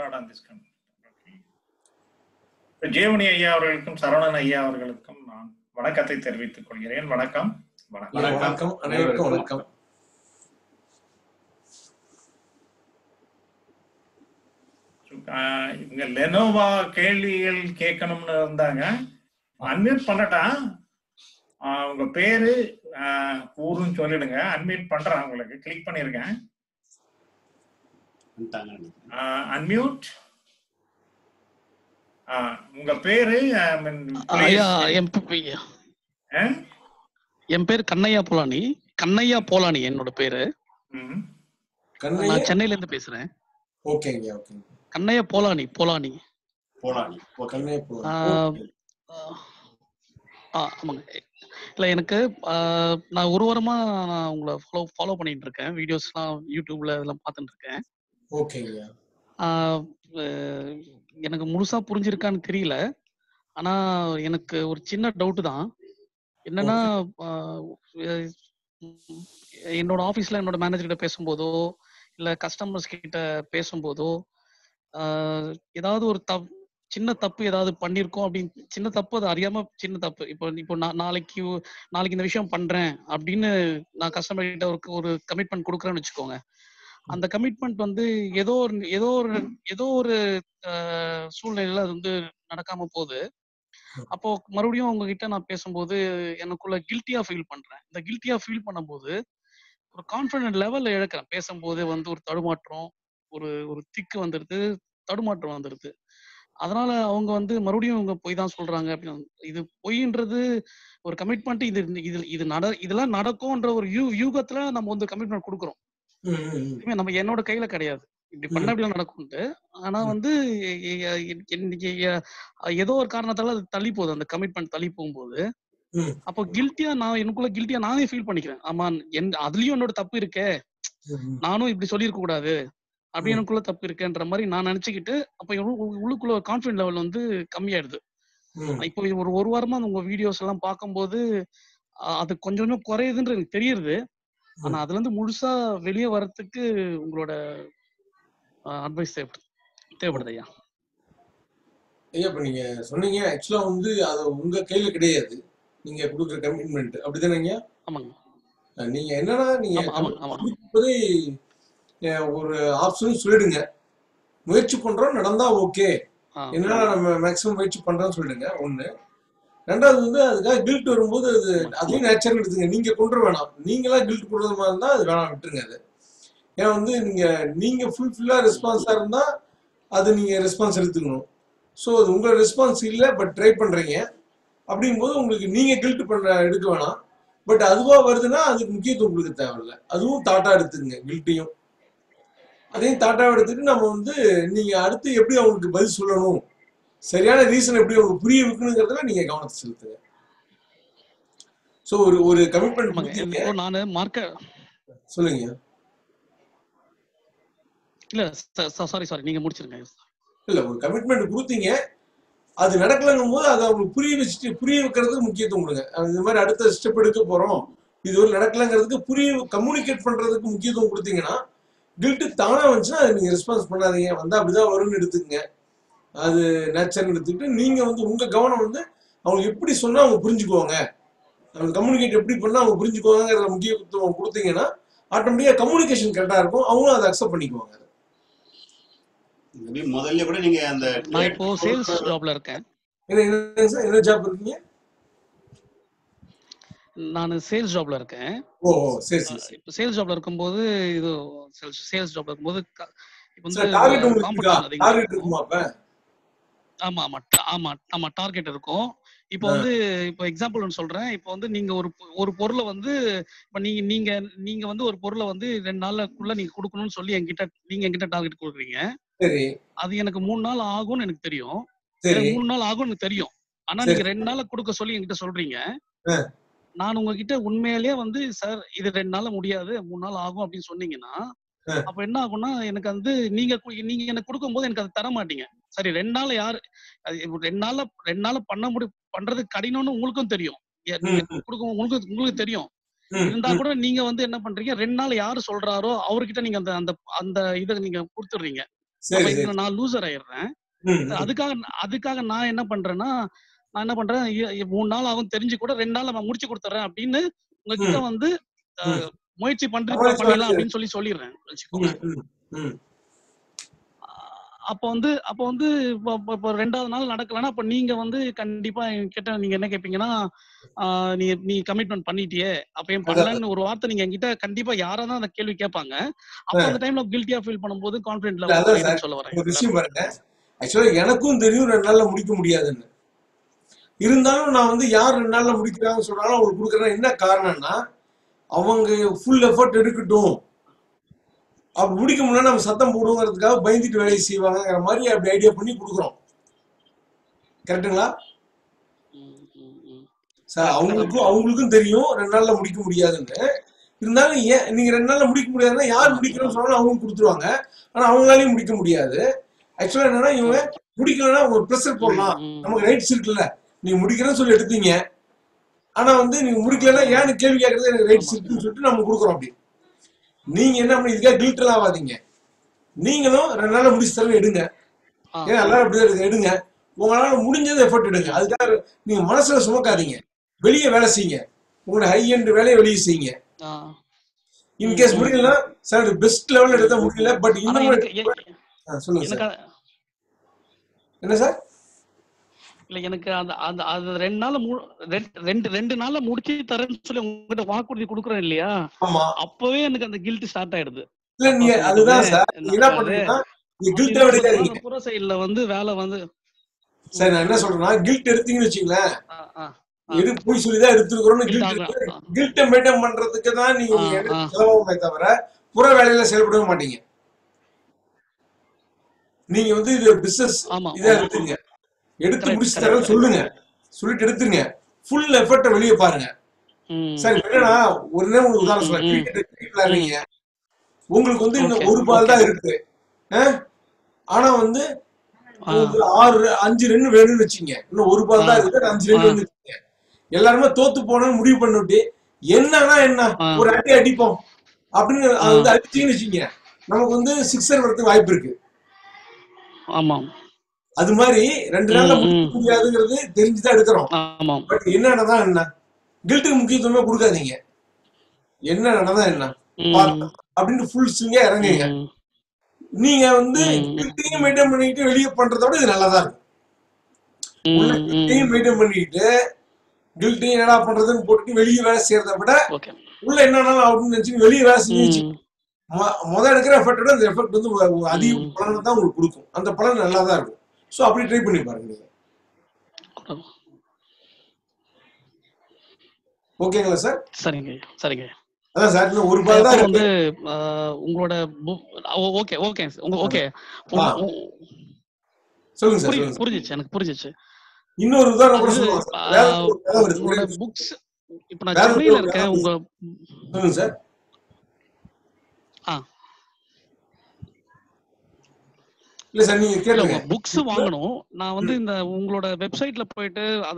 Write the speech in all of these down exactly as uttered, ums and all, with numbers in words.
abroad on this country. Okay. Jayamani ஐயா அவர்களுக்கும் சரவணன் ஐயா அவர்களுக்கும் நான் வணக்கத்தை தெரிவித்துக் கொள்கிறேன். வணக்கம். வணக்கம் அனைவருக்கும் வணக்கம். இவங்க லெனோவா கேள்விகள் கேட்கணும்னு இருந்தாங்க. அன்மியூட் பண்ணட்டா? உங்க பேரு ஊருன்னு சொல்லிடுங்க. அன்மியூட் பண்றேன், உங்களுக்கு கிளிக் பண்ணிருக்கேன். அன்மியூட். உங்க பேரு? என் பேரு கண்ணையா போலானி. கண்ணையா போலானி என்னோட பேரு. நான் சென்னையில இருந்து பேசுறேன். ஓகேங்க ஓகே. கண்ணையா போலானி போலானி போலானி ஓ கண்ணையா போலானி. ஆமாங்க. இல்ல எனக்கு நான் ஒரு வாரமா நான் உங்களை ஃபாலோ ஃபாலோ பண்ணிட்டு இருக்கேன். வீடியோஸ்லாம் யூடியூப்ல இதெல்லாம் பார்த்துட்டு இருக்கேன். ஓகேங்க. எனக்கு முழுசா புரிஞ்சிருக்கான்னு தெரியல. ஆனா எனக்கு ஒரு சின்ன டவுட் தான். என்னன்னா என்னோட ஆபீஸ்ல என்னோட மேனேஜர் கிட்ட பேசும்போதோ இல்ல கஸ்டமர்ஸ் கிட்ட பேசும்போதோ ஏதாவது ஒரு தப் சின்ன தப்பு ஏதாவது பண்ணிருக்கோம் அப்படின்னு, சின்ன தப்பு அது அறியாம சின்ன தப்பு. இப்போ இப்போ நான் நாளைக்கு நாளைக்கு இந்த விஷயம் பண்றேன் அப்படின்னு நான் கஸ்டமர் கிட்ட ஒரு ஒரு கமிட்மெண்ட் கொடுக்குறேன்னு வச்சுக்கோங்க. அந்த கமிட்மெண்ட் வந்து ஏதோ ஒரு ஏதோ ஒரு ஏதோ ஒரு சூழ்நிலையில அது வந்து நடக்காம போகுது. அப்போ மறுபடியும் உங்ககிட்ட நான் பேசும்போது எனக்குள்ள கில்ட்டியா ஃபீல் பண்றேன். இந்த கில்ட்டியா ஃபீல் பண்ணும்போது ஒரு கான்ஃபிடென்ட் லெவல்ல இழக்கிறேன். பேசும்போது வந்து ஒரு தடுமாற்றம், ஒரு ஒரு திக்கு வந்துடுது, தடுமாற்றம் வந்துடுது. அதனால அவங்க வந்து மறுபடியும் அவங்க பொய் தான் சொல்றாங்க அப்படின்னு. இது பொய்ன்றது ஒரு கமிட்மெண்ட். இது இது இது நட இதெல்லாம் நடக்கும்ன்ற ஒரு யூ யூகத்துல நம்ம வந்து கமிட்மெண்ட் கொடுக்குறோம். நம்ம என்னோட கையில கிடையாது இப்படி பண்ண அப்படிலாம் நடக்கும்ட்டு. ஆனா வந்து ஏதோ ஒரு காரணத்தால அது தள்ளி போகுது, அந்த கமிட்மெண்ட் தள்ளி போகும்போது அப்போ கில்ட்டியா நான் எனக்குள்ள கில்ட்டியா நானே ஃபீல் பண்ணிக்கிறேன். ஆமா என் அதுலயும் என்னோட தப்பு இருக்கே, நானும் இப்படி சொல்லியிருக்க கூடாது அப்படி எனக்குள்ள தப்பு இருக்குன்ற மாதிரி நான் நினைச்சுக்கிட்டு அப்ப உள்ளுக்குள்ள ஒரு கான்ஃபிடன்ட் லெவல் வந்து கம்மியாயிடுது. இப்போ ஒரு ஒரு வாரமா உங்க வீடியோஸ் எல்லாம் பார்க்கும்போது அது கொஞ்சம் கொஞ்சம் குறையுதுன்ற எனக்கு தெரியுது. ஆனா அதுல இருந்து முழுசா வெளியே வர்றதுக்கு உங்களோட அட்வைஸ் தேவைப்படுது தேவைப்படுது ஐயா. ஐயா இப்ப நீங்க சொன்னீங்க ஆக்சுவலா வந்து அது உங்க கையில கிடையாது, நீங்க கொடுக்குற கமிட்மெண்ட் அப்படிதானே ஐயா? ஆமாங்க. நீங்க என்னன்னா நீங்க ஒரு ஆப்ஷன் சொல்லிடுங்க, முயற்சி பண்றோம் நடந்தா ஓகே, என்னன்னா நம்ம மேக்சிமம் முயற்சி பண்றோம்னு சொல்லிடுங்க. ஒண்ணு. ரெண்டாவது வந்து அதுக்காக கில்ட் வரும்போது அது அதையும் நேச்சர் எடுத்துங்க. நீங்க கொண்டு வேணாம், நீங்களா கில்ட் கொடுறது மாதிரி இருந்தா அது வேணாம், விட்டுருங்க. அது ஏன்னா வந்து நீங்க நீங்க ஃபுல்ஃபில்லா ரெஸ்பான்ஸா இருந்தா அது நீங்க ரெஸ்பான்ஸ் எடுத்துக்கணும். ஸோ அது உங்க ரெஸ்பான்ஸ் இல்லை, பட் ட்ரை பண்றீங்க அப்படிங்கும்போது உங்களுக்கு நீங்க கில்ட் பண்ற எடுக்க வேணாம். பட் அதுவா வருதுன்னா அதுக்கு முக்கியத்துவம் கொடுக்க தேவையில்லை. அதுவும் தாட்டா எடுத்துங்க, கில்ட்டையும் அதையும் தாட்டா எடுத்துட்டு நம்ம வந்து நீங்க அடுத்து எப்படி அவங்களுக்கு பதில் சொல்லணும், சரியான ரீசன் எப்படி அவங்க புரிய வைக்கணுங்கிறதுல நீங்க கவனத்தை செலுத்துங்க. சோ ஒரு ஒரு கமிட்மெண்ட் நானு மார்க்க சொல்லுங்க. இல்ல சாரி சாரி நீங்க முடிச்சிருங்க. இல்ல ஒரு கமிட்மெண்ட் கொடுத்தீங்க, அது நடக்கலங்கும் போது அதை அவங்களுக்கு புரிய வச்சுட்டு புரிய வைக்கிறதுக்கு முக்கியத்துவம் கொடுங்க. இந்த மாதிரி அடுத்த ஸ்டெப் எடுக்க போறோம், இது ஒரு நடக்கலங்கிறதுக்கு புரிய கம்யூனிகேட் பண்றதுக்கு முக்கியத்துவம் கொடுத்தீங்கன்னா கில்ட்டு தானா வந்துச்சுன்னா அது நீங்க ரெஸ்பான்ஸ் பண்ணாதீங்க. வந்தா அப்படிதான் வரும்னு எடுத்துக்கங்க, அது நேச்சர்னு எடுத்துக்கிட்டு நீங்க வந்து உங்க கவனம் வந்து அவங்க எப்படி சொன்னா அவங்க புரிஞ்சுக்குவாங்க, அவங்க கம்யூனிகேட் எப்படி பண்ணா அவங்க புரிஞ்சுக்குவாங்கிறத முக்கியத்துவம் கொடுத்தீங்கன்னா ஆட்டோமேட்டிக்கா கம்யூனிகேஷன் கரெக்டா இருக்கும், அவங்களும் அதை அக்செப்ட் பண்ணிக்குவாங்க. முதல்ல கூட நீங்க அந்த நான் இப்போ சேல்ஸ் ஜாப்ல இருக்கேன். என்ன என்ன ஜாப் இருக்கீங்க? நான் சேல்ஸ் ஜாப்ல இருக்கேன். ஓ சரி சரி. இப்போ சேல்ஸ் ஜாப்ல இருக்கும்போது இது சேல்ஸ் ஜாப்ல இருக்கும்போது இப்போ வந்து டார்கெட் உங்களுக்கு டார்கெட் இருக்குமா அப்ப? ஆமா ஆமா ஆமா ஆமா டார்கெட் இருக்கும். இப்போ வந்து இப்போ எக்ஸாம்பிள் ஒன்று சொல்றேன். இப்போ வந்து நீங்க ஒரு ஒரு பொருளை வந்து இப்போ நீங்க நீங்க நீங்க வந்து ஒரு பொருளை வந்து ரெண்டு நாளுக்குள்ள நீங்க கொடுக்கணும்னு சொல்லி என்கிட்ட நீங்க என்கிட்ட டார்கெட் கொடுக்குறீங்க. சரி. அது எனக்கு மூணு நாள் ஆகும்னு எனக்கு தெரியும். சரி. மூணு நாள் ஆகும்னு எனக்கு தெரியும். ஆனா நீங்க ரெண்டு நாள்ல கொடுக்க சொல்லி என்கிட்ட சொல்றீங்க. நான் உங்ககிட்ட உண்மையிலேயே வந்து சார் இது ரெண்டு நாள்ல முடியாது, மூணு நாள் ஆகும் அப்படின்னு சொன்னீங்கன்னா அப்ப என்ன ஆகும்னா எனக்கு வந்து நீங்க நீங்க எனக்கு கொடுக்கும்போது எனக்கு அது தர மாட்டீங்க. சரி ரெண்டு நாள் யாரு ரெண்டு நாள்ல ரெண்டு நாள்ல பண்ண முடி பண்றது கடினம்னு உங்களுக்கும் தெரியும், கொடுக்கும் உங்களுக்கு உங்களுக்கு தெரியும். இருந்தா கூட நீங்க வந்து என்ன பண்றீங்க, ரெண்டு நாள் யாரு சொல்றாரோ அவர்கிட்ட நீங்க அந்த அந்த அந்த இதை நீங்க கொடுத்துடுறீங்க. அப்ப இதுல நான் லூசர் ஆயிடுறேன். அதுக்காக அதுக்காக நான் என்ன பண்றேன்னா நான் என்ன பண்றேன் மூணு நாள் ஆகும் தெரிஞ்சு கூட ரெண்டு நாள் நான் முடிச்சு கொடுத்துறேன் அப்படின்னு உங்ககிட்ட வந்து முயற்சி பண்ற பண்ணிடலாம் அப்படின்னு சொல்லி சொல்லிடுறேன் வச்சுக்கோங்க. அப்ப வந்து அப்ப வந்து இப்போ ரெண்டாவது நாள் நடக்கலன்னா அப்ப நீங்க வந்து கண்டிப்பா என்கிட்ட நீங்க என்ன கேட்பீங்கன்னா நீ நீ கமிட்மெண்ட் பண்ணிட்டியே அப்ப ஏன் பண்ணலன்னு ஒரு வார்த்தை நீங்க என்கிட்ட கண்டிப்பா யாரா தான் அந்த கேள்வி கேட்பாங்க. அப்ப அந்த டைம்ல கில்ட்டியா ஃபீல் பண்ணும்போது கான்ஃபிடென்ட்ல சொல்ல வரேன். ஒரு விஷயம் பாருங்க, ஆக்சுவலா எனக்கும் தெரியும் ரெண்டு நாள்ல முடிக்க முடியாதுன்னு. இருந்தாலும் நான் வந்து யார் ரெண்டு நாள்ல முடிக்கிறாங்கன்னு சொல்றாலும் அவங்களுக்கு கொடுக்குறேன். என்ன காரணம்னா அவங்க ஃபுல் எஃபர்ட் எடுக்கட்டும், அப்படி முடிக்க முடியல நம்ம சத்தம் போடுவோங்கிறதுக்காக பயந்துட்டு வேலையை செய்வாங்கிற மாதிரி அப்படி ஐடியா பண்ணி கொடுக்குறோம். கரெக்டுங்களா சார்? அவங்களுக்கும் அவங்களுக்கும் தெரியும் ரெண்டு நாள்ல முடிக்க முடியாதுன்னு. இருந்தாலும் ஏன் நீங்க ரெண்டு நாள்ல முடிக்க முடியாதுன்னா யார் முடிக்கணும்னு சொன்னாலும் அவங்க கொடுத்துருவாங்க. ஆனா அவங்களாலையும் முடிக்க முடியாது. ஆக்சுவலா என்னன்னா இவங்க முடிக்கலன்னா ஒரு ப்ரெஷர் போடலாம், நமக்கு ரைட்ஸ் இருக்குல்ல, நீங்க முடிக்கிறேன்னு சொல்லி எடுத்தீங்க, ஆனா வந்து நீங்க முடிக்கலன்னா ஏன்னு கேள்வி கேட்கறது எனக்கு ரைட்ஸ் இருக்குன்னு சொல்லிட்டு நம்ம கொடுக்குறோம். அப்படி நீங்க என்ன பண்ணி இதுக்காக கில்ட் எல்லாம் ஆகாதீங்க. நீங்களும் ரெண்டு நாள்ல முடிச்சு தரல எடுங்க, ஏன்னா எல்லாரும் அப்படிதான் எடுங்க, உங்களால முடிஞ்சது எஃபர்ட் எடுங்க. அதுக்காக நீங்க மனசுல சுமக்காதீங்க, வெளியே வேலை செய்யுங்க, உங்களோட ஹை எண்ட் வேலையை வெளியே செய்யுங்க. இன்கேஸ் முடியல சார் பெஸ்ட் லெவல் எடுத்த முடியல, பட் இன்னும் சொல்லுங்க என்ன சார்? இல்ல எனக்கு அந்த அந்த அது ரெண்டு நாள்ல ரெண்டு ரெண்டு நாள்ல முடிச்சு தரேன்னு சொல்லி உங்ககிட்ட வாக்குறுதி கொடுக்குறேன் இல்லையா, அப்பவே எனக்கு அந்த கில்ட் ஸ்டார்ட் ஆயிடுது. இல்ல நீங்க அதுதான் சார் என்ன பண்றீங்கன்னா நீங்க கில்ட் எடுக்காதீங்க. புற சைடுல வந்து வேலை வந்து சார் நான் என்ன சொல்றேன்னா கில்ட் எடுத்தீங்கன்னு வச்சுங்களேன், எது போய் சொல்லிதான் எடுத்துருக்கிறோம்னு கில்ட் கில்ட்டை மெயின்டைன் பண்றதுக்கு தான் நீங்க செலவாகுமே தவிர புற வேலையில செயல்படவே மாட்டீங்க. நீங்க வந்து இது பிசினஸ் இதா எடுத்துங்க, எடுத்து முடிச்சு தரேன்னு சொல்லுங்க, சொல்லிட்டு எடுத்துருங்க, ஃபுல் எஃபர்ட்டை வெளியே பாருங்க. சார் என்னன்னா ஒரு நேரம் உங்களுக்கு உதாரணம் சொல்றேன், கிரிக்கெட் விளையாடுறீங்க, உங்களுக்கு வந்து இந்த ஒரு பால் தான் இருக்கு, ஆனா வந்து ஆறு அஞ்சு ரன் வேணும்னு வச்சுங்க, இன்னும் ஒரு பால் தான் இருக்கு, அஞ்சு ரன் வேணும்னு வச்சுங்க, எல்லாருமே தோத்து போனோம்னு முடிவு பண்ணிட்டு என்னன்னா என்ன ஒரு அடி அடிப்போம் அப்படின்னு அது வந்து அடிச்சீங்கன்னு வச்சுங்க, நமக்கு வந்து சிக்ஸர் வரதுக்கு வாய்ப்பு இருக்கு. ஆமா, அது மாதிரி ரெண்டு நாள்ல முடிக்க முடியாதுங்கிறது தெரிஞ்சுதான் எடுக்கிறோம். பட் என்ன நடந்தா என்ன, கில்ட்டுக்கு முக்கியத்துவமே கொடுக்காதீங்க, என்ன நடந்தா என்ன அப்படின்னு ஃபுல் ஸ்விங்கா இறங்குங்க. நீங்க வந்து கில்ட்டையும் மெயின்டைன் பண்ணிட்டு வெளியே பண்றத விட இது நல்லாதான் இருக்கும். கில்ட்டையும் மெயின்டைன் பண்ணிட்டு கில்ட்டையும் என்னடா பண்றதுன்னு போட்டுட்டு வெளியே வேலை செய்யறத விட உள்ள என்னன்னாலும் அப்படின்னு நினைச்சு வெளியே வேலை செஞ்சு முதல் எடுக்கிற எஃபெக்டோட அந்த எஃபெக்ட் வந்து அதிக பலனை தான் உங்களுக்கு கொடுக்கும். அந்த பலன் நல்லா தான் இருக்கும். சோ அப்படி ட்ரை பண்ணி பாருங்க நீங்க. ஓகேங்களா சார்? சரிங்க சரிங்க. அதான் சார் இன்னும் ஒரு பால் தான் வந்து உங்களோட ஓகே ஓகே உங்க ஓகே சொல்லுங்க சார். புரிஞ்சிச்சு, எனக்கு புரிஞ்சிச்சு. இன்னொரு உதாரணம் கூட சொல்லுங்க. உங்களோட புக்ஸ் இப்ப நான் சென்னையில இருக்கேன். உங்க சொல்லுங்க சார். ஆ இல்ல சார் நீங்க கேளுங்க. புக்ஸ் வாங்கணும். நான் வந்து இந்த உங்களோட வெப்சைட்ல போயிட்டு அத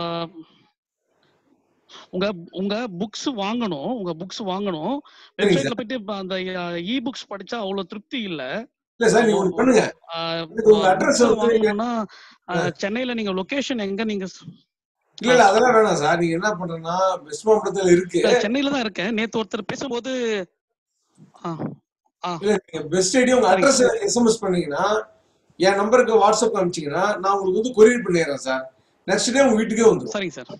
உங்க உங்க புக்ஸ் வாங்கணும் உங்க புக்ஸ் வாங்கணும் வெப்சைட்ல போயிட்டு அந்த இ புக்ஸ் படிச்சா அவ்வளவு திருப்தி இல்ல. இல்ல சார் நீங்க பண்ணுங்க. உங்க அட்ரஸ் வாங்கணும்னா சென்னையில நீங்க லொகேஷன் எங்க நீங்க? இல்ல இல்ல அதெல்லாம் வேணாம் சார். நீங்க என்ன பண்றீங்கன்னா வெஸ்ட் மாவட்டத்துல இருக்கு. சென்னையில தான் இருக்கேன். நேத்து ஒருத்தர் பேசும்போது இல்ல நீங்க பெஸ்ட் ஐடியா உங்க அட்ரஸ் எஸ்எம்எஸ் பண்ணீங்கன்னா என் நம்பருக்கு வாட்ஸ்அப் அனுப்பிச்சீங்கன்னா நான் உங்களுக்கு வந்து கொரியர் பண்ணிடுறேன் சார். நெக்ஸ்ட் டே உங்க வீட்டுக்கே வந்துடும். சரிங்க சார்.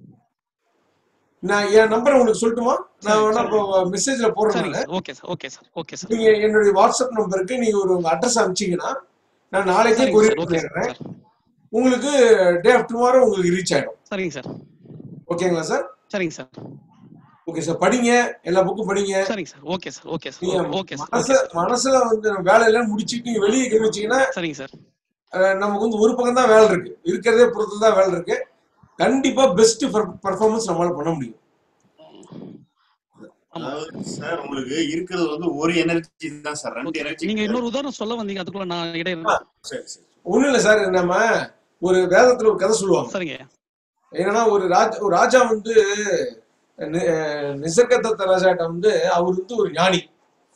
நான் என் நம்பர் உங்களுக்கு சொல்லட்டுமா? நான் வேணா இப்போ மெசேஜ்ல போடுறேன். Okay sir okay sir okay sir. நீங்க என்னுடைய வாட்ஸ்அப் நம்பருக்கு நீங்க ஒரு உங்க அட்ரஸ் அனுப்பிச்சீங்கன்னா நான் நாளைக்கே கொரியர் பண்ணிடுறேன். உங்களுக்கு டே ஆஃப் டுமாரோ உங்களுக்கு ரீச் ஆயிடும். சரிங்க சார். ஓகேங்களா சார்? சரிங்க சார். Okay sir. படிங்க, எல்லா புக்கும் படிங்க. சரிங்க sir. Okay sir okay sir okay sir. மனசு மனசுல வந்து வேலை எல்லாம் முடிச்சிட்டு நீங்க வெளியே கிளம்பிச்சீங்கன்னா சரிங்க சார். நமக்கு வந்து ஒரு பக்கம் தான் வேலை இருக்கு, இருக்கிறதே பொறுத்து தான் வேலை இருக்கு. கண்டிப்பா பெஸ்ட் பெர்ஃபார்மன்ஸ் நம்மளால பண்ண முடியும். சார் உங்களுக்கு இருக்கிறது வந்து ஒரு எனர்ஜி தான் சார், ரெண்டு எனர்ஜி. நீங்க இன்னொரு உதாரணம் சொல்ல வந்தீங்க, அதுக்குள்ள நான் இடையில. சரி சரி. ஒண்ணும் இல்ல சார், நம்ம ஒரு வேதத்துல ஒரு கதை சொல்லுவாங்க. சரிங்க. என்னன்னா ஒரு ராஜா ஒரு ராஜா வந்து நிசர்கதத்த ராஜாட்ட வந்து அவர் வந்து ஒரு ஞானி.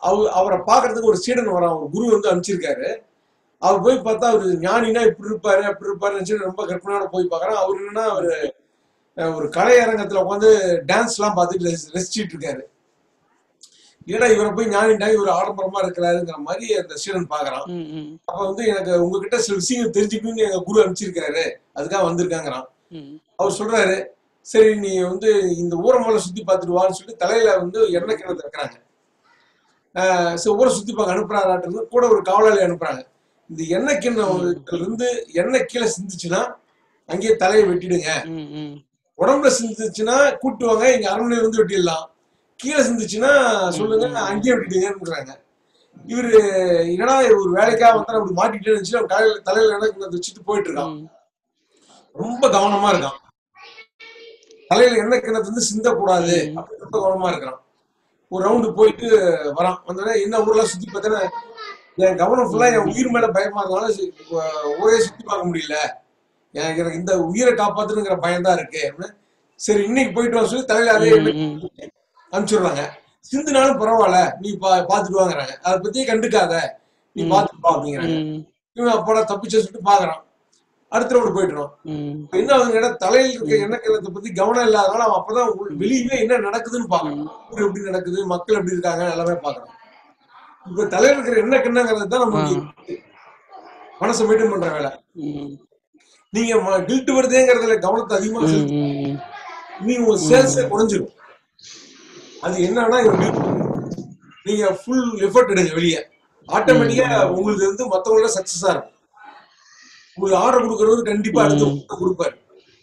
அவர் அவரை பாக்குறதுக்கு ஒரு சீடன் வரான், ஒரு குரு வந்து அனுப்பிச்சிருக்காரு. அவர் போய் பார்த்தா அவரு ஞானினா இப்படி இருப்பாரு அப்படி இருப்பாருன்னு ரொம்ப கற்பனையோட போய் பாக்குறான். அவர் என்னன்னா அவரு ஒரு கலை அரங்கத்துல உட்காந்து டான்ஸ் எல்லாம் பார்த்துட்டு ரசிச்சுட்டு இருக்காரு. ஏன்னா இவரை போய் ஞானிட்டா இவர் ஆடம்பரமா இருக்கிறாருங்கிற மாதிரி அந்த சீடன் பாக்குறான். அப்ப வந்து எனக்கு உங்ககிட்ட சில விஷயங்கள் தெரிஞ்சுக்கணும்னு எங்க குரு அனுப்பிச்சிருக்காரு, அதுக்காக வந்திருக்காங்கிறான். அவர் சொல்றாரு, சரி நீ வந்து இந்த ஊரை மேல சுத்தி பார்த்துட்டு வான்னு சொல்லி தலையில வந்து எண்ணெய் கிணத்து வைக்கிறாங்க. ஆஹ் ஊரை சுத்தி பார்க்க அனுப்புறாராட்டு கூட ஒரு காவலாளி அனுப்புறாங்க. இந்த எண்ணெய் கிண்ணத்துல இருந்து எண்ணெய் கீழே சிந்துச்சுன்னா அங்கேயே தலையை வெட்டிடுங்க, உடம்புல சிந்துச்சுன்னா கூட்டுவாங்க, இங்க அரண்மனையில இருந்து வெட்டிடலாம், கீழே சிந்துச்சுன்னா சொல்லுங்க அங்கேயே வெட்டிடுங்கிறாங்க. இவரு என்னடா ஒரு வேலைக்காக வந்து அப்படி மாட்டிட்டேன்னு தலையில தலையில எண்ணெய் கிண்ணத்தை வச்சுட்டு போயிட்டு இருக்கான். ரொம்ப கவனமா இருக்கான், தலையில எண்ணெய் கிண்ணத்து வந்து சிந்தக்கூடாது அப்படின்னு ரொம்ப கவனமா இருக்கிறான். ஒரு ரவுண்டு போயிட்டு வரான். வந்தோடனே என்ன ஊர்லாம் சுத்தி பார்த்தேன்னா என் கவனம் ஃபுல்லா என் உயிர் மேல பயமா இருந்தாலும் ஊரே சுத்தி பார்க்க முடியல, எனக்கு இந்த உயிரை காப்பாத்துங்கிற பயம்தான் இருக்கு. சரி இன்னைக்கு போயிட்டு வர சொல்லி தலையில அதே அனுப்பிச்சுடுறாங்க. சிந்துனாலும் பரவாயில்ல நீ பா பாத்துட்டு வாங்குறாங்க, அதை பத்தியே கண்டுக்காத நீ பாத்துப்பா அப்படிங்கிறாங்க. இவன் அப்போட தப்பிச்ச சொல்லிட்டு பாக்குறான். அடுத்த ரவுண்டு போயிட்டுறோம். என்ன ஆகுதுன்னா தலையில் இருக்க எண்ணெய் கிணத்தை பத்தி கவனம் இல்லாதனால அவன் அப்பதான் வெளியுமே என்ன நடக்குதுன்னு பாக்கணும், ஊர் எப்படி நடக்குது, மக்கள் எப்படி இருக்காங்க எல்லாமே பாக்கணும். இப்ப தலையில இருக்கிற எண்ணெய் கிண்ணங்கிறது தான் நம்ம மனசை மெயின்டைன் பண்ற வேலை. நீங்க கில்ட் வருதுங்கிறதுல கவனத்தை அதிகமா செலுத்தி நீங்க உங்க சேல்ஸே குறைஞ்சிடும். அது என்னன்னா நீங்க ஃபுல் எஃபர்ட் எடுங்க வெளியே, ஆட்டோமேட்டிக்கா உங்களுக்கு வந்து மத்தவங்களோட சக்சஸா இருக்கும். உங்களுக்கு ஆர்டர் கொடுக்கறது கண்டிப்பா அடுத்த கொடுப்பாரு.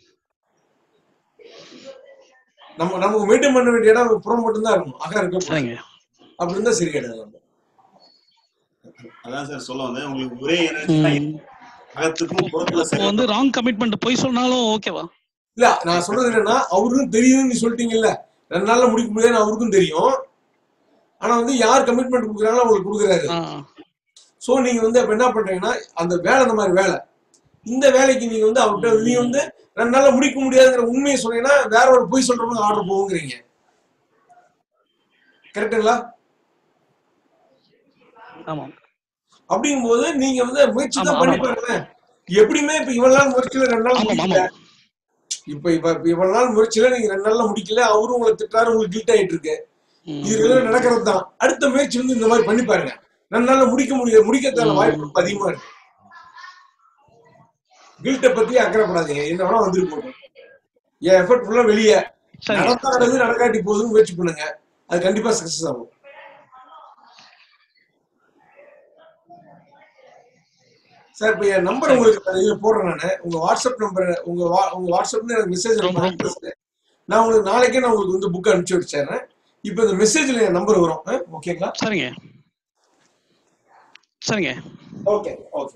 நம்ம நமக்கு மெயின்டைன் பண்ண வேண்டிய இடம் புறம் மட்டும்தான் இருக்கும், அகா இருக்க அப்படி இருந்தா சரியாயிடும். அதான் சார் சொல்ல வந்தேன், உங்களுக்கு ஒரே அகத்துக்கும் புறத்துல வந்து ராங் கமிட்மெண்ட் போய் சொன்னாலும் ஓகேவா? இல்ல நான் சொல்றது என்னன்னா அவருக்கும் தெரியுதுன்னு நீ சொல்லிட்டீங்கல்ல, ரெண்டு நாள்ல முடிக்க முடியாதுன்னு அவருக்கும் தெரியும். ஆனா வந்து யார் கமிட்மெண்ட் கொடுக்குறாங்களோ அவங்களுக்கு கொடுக்குறாரு. சோ நீங்க வந்து அப்ப என்ன பண்றீங்கன்னா அந்த வேலை அந்த மாதிரி வேலை, இந்த வேலைக்கு நீங்க வந்து அவர்கிட்ட நீங்க வந்து ரெண்டு நாள்ல முடிக்க முடியாதுங்கிற உண்மையை சொன்னீங்கன்னா வேற ஒரு பொய் சொல்றவங்க ஆர்டர் போகுங்கிறீங்க. கரெக்டுங்களா? ஆமா. அப்படிங்கும் போது நீங்க வந்து முயற்சி தான் பண்ணி பாருங்க. எப்படியுமே இப்ப இவ்வளவு நாள் முயற்சியில ரெண்டு நாள் முடிக்கல, இப்ப இப்ப இவ்வளவு நாள் முயற்சியில நீங்க ரெண்டு நாள்ல முடிக்கல, அவரும் உங்களை திட்டாரு, உங்களுக்கு கில்ட் ஆயிட்டு இருக்கு. இது நடக்கிறது தான். அடுத்த முயற்சி வந்து இந்த மாதிரி பண்ணி பாருங்க, ரெண்டு நாள்ல முடிக்க முடியாது, முடிக்கிறதான வாய்ப்பு அதிகமா இருக்கு. கில்ட்டை பத்தி அக்கறைப்படாதீங்க, என்ன வேணா வந்துட்டு போகும். என் எஃபர்ட் ஃபுல்லா வெளியே நடந்தா நடந்து நடக்காட்டி போகுதுன்னு முயற்சி பண்ணுங்க, அது கண்டிப்பா சக்சஸ் ஆகும். சார் இப்ப என் நம்பர் உங்களுக்கு இதுல போடுறேன் நானு, உங்க வாட்ஸ்அப் நம்பர் உங்க உங்க வாட்ஸ்அப்ல எனக்கு மெசேஜ் நான் உங்களுக்கு நாளைக்கே நான் உங்களுக்கு வந்து புக் அனுப்பிச்சு வச்சிடுறேன். இப்ப இந்த மெசேஜ்ல என் நம்பர் வரும், ஓகேங்களா? சரிங்க சரிங்க ஓகே ஓகே.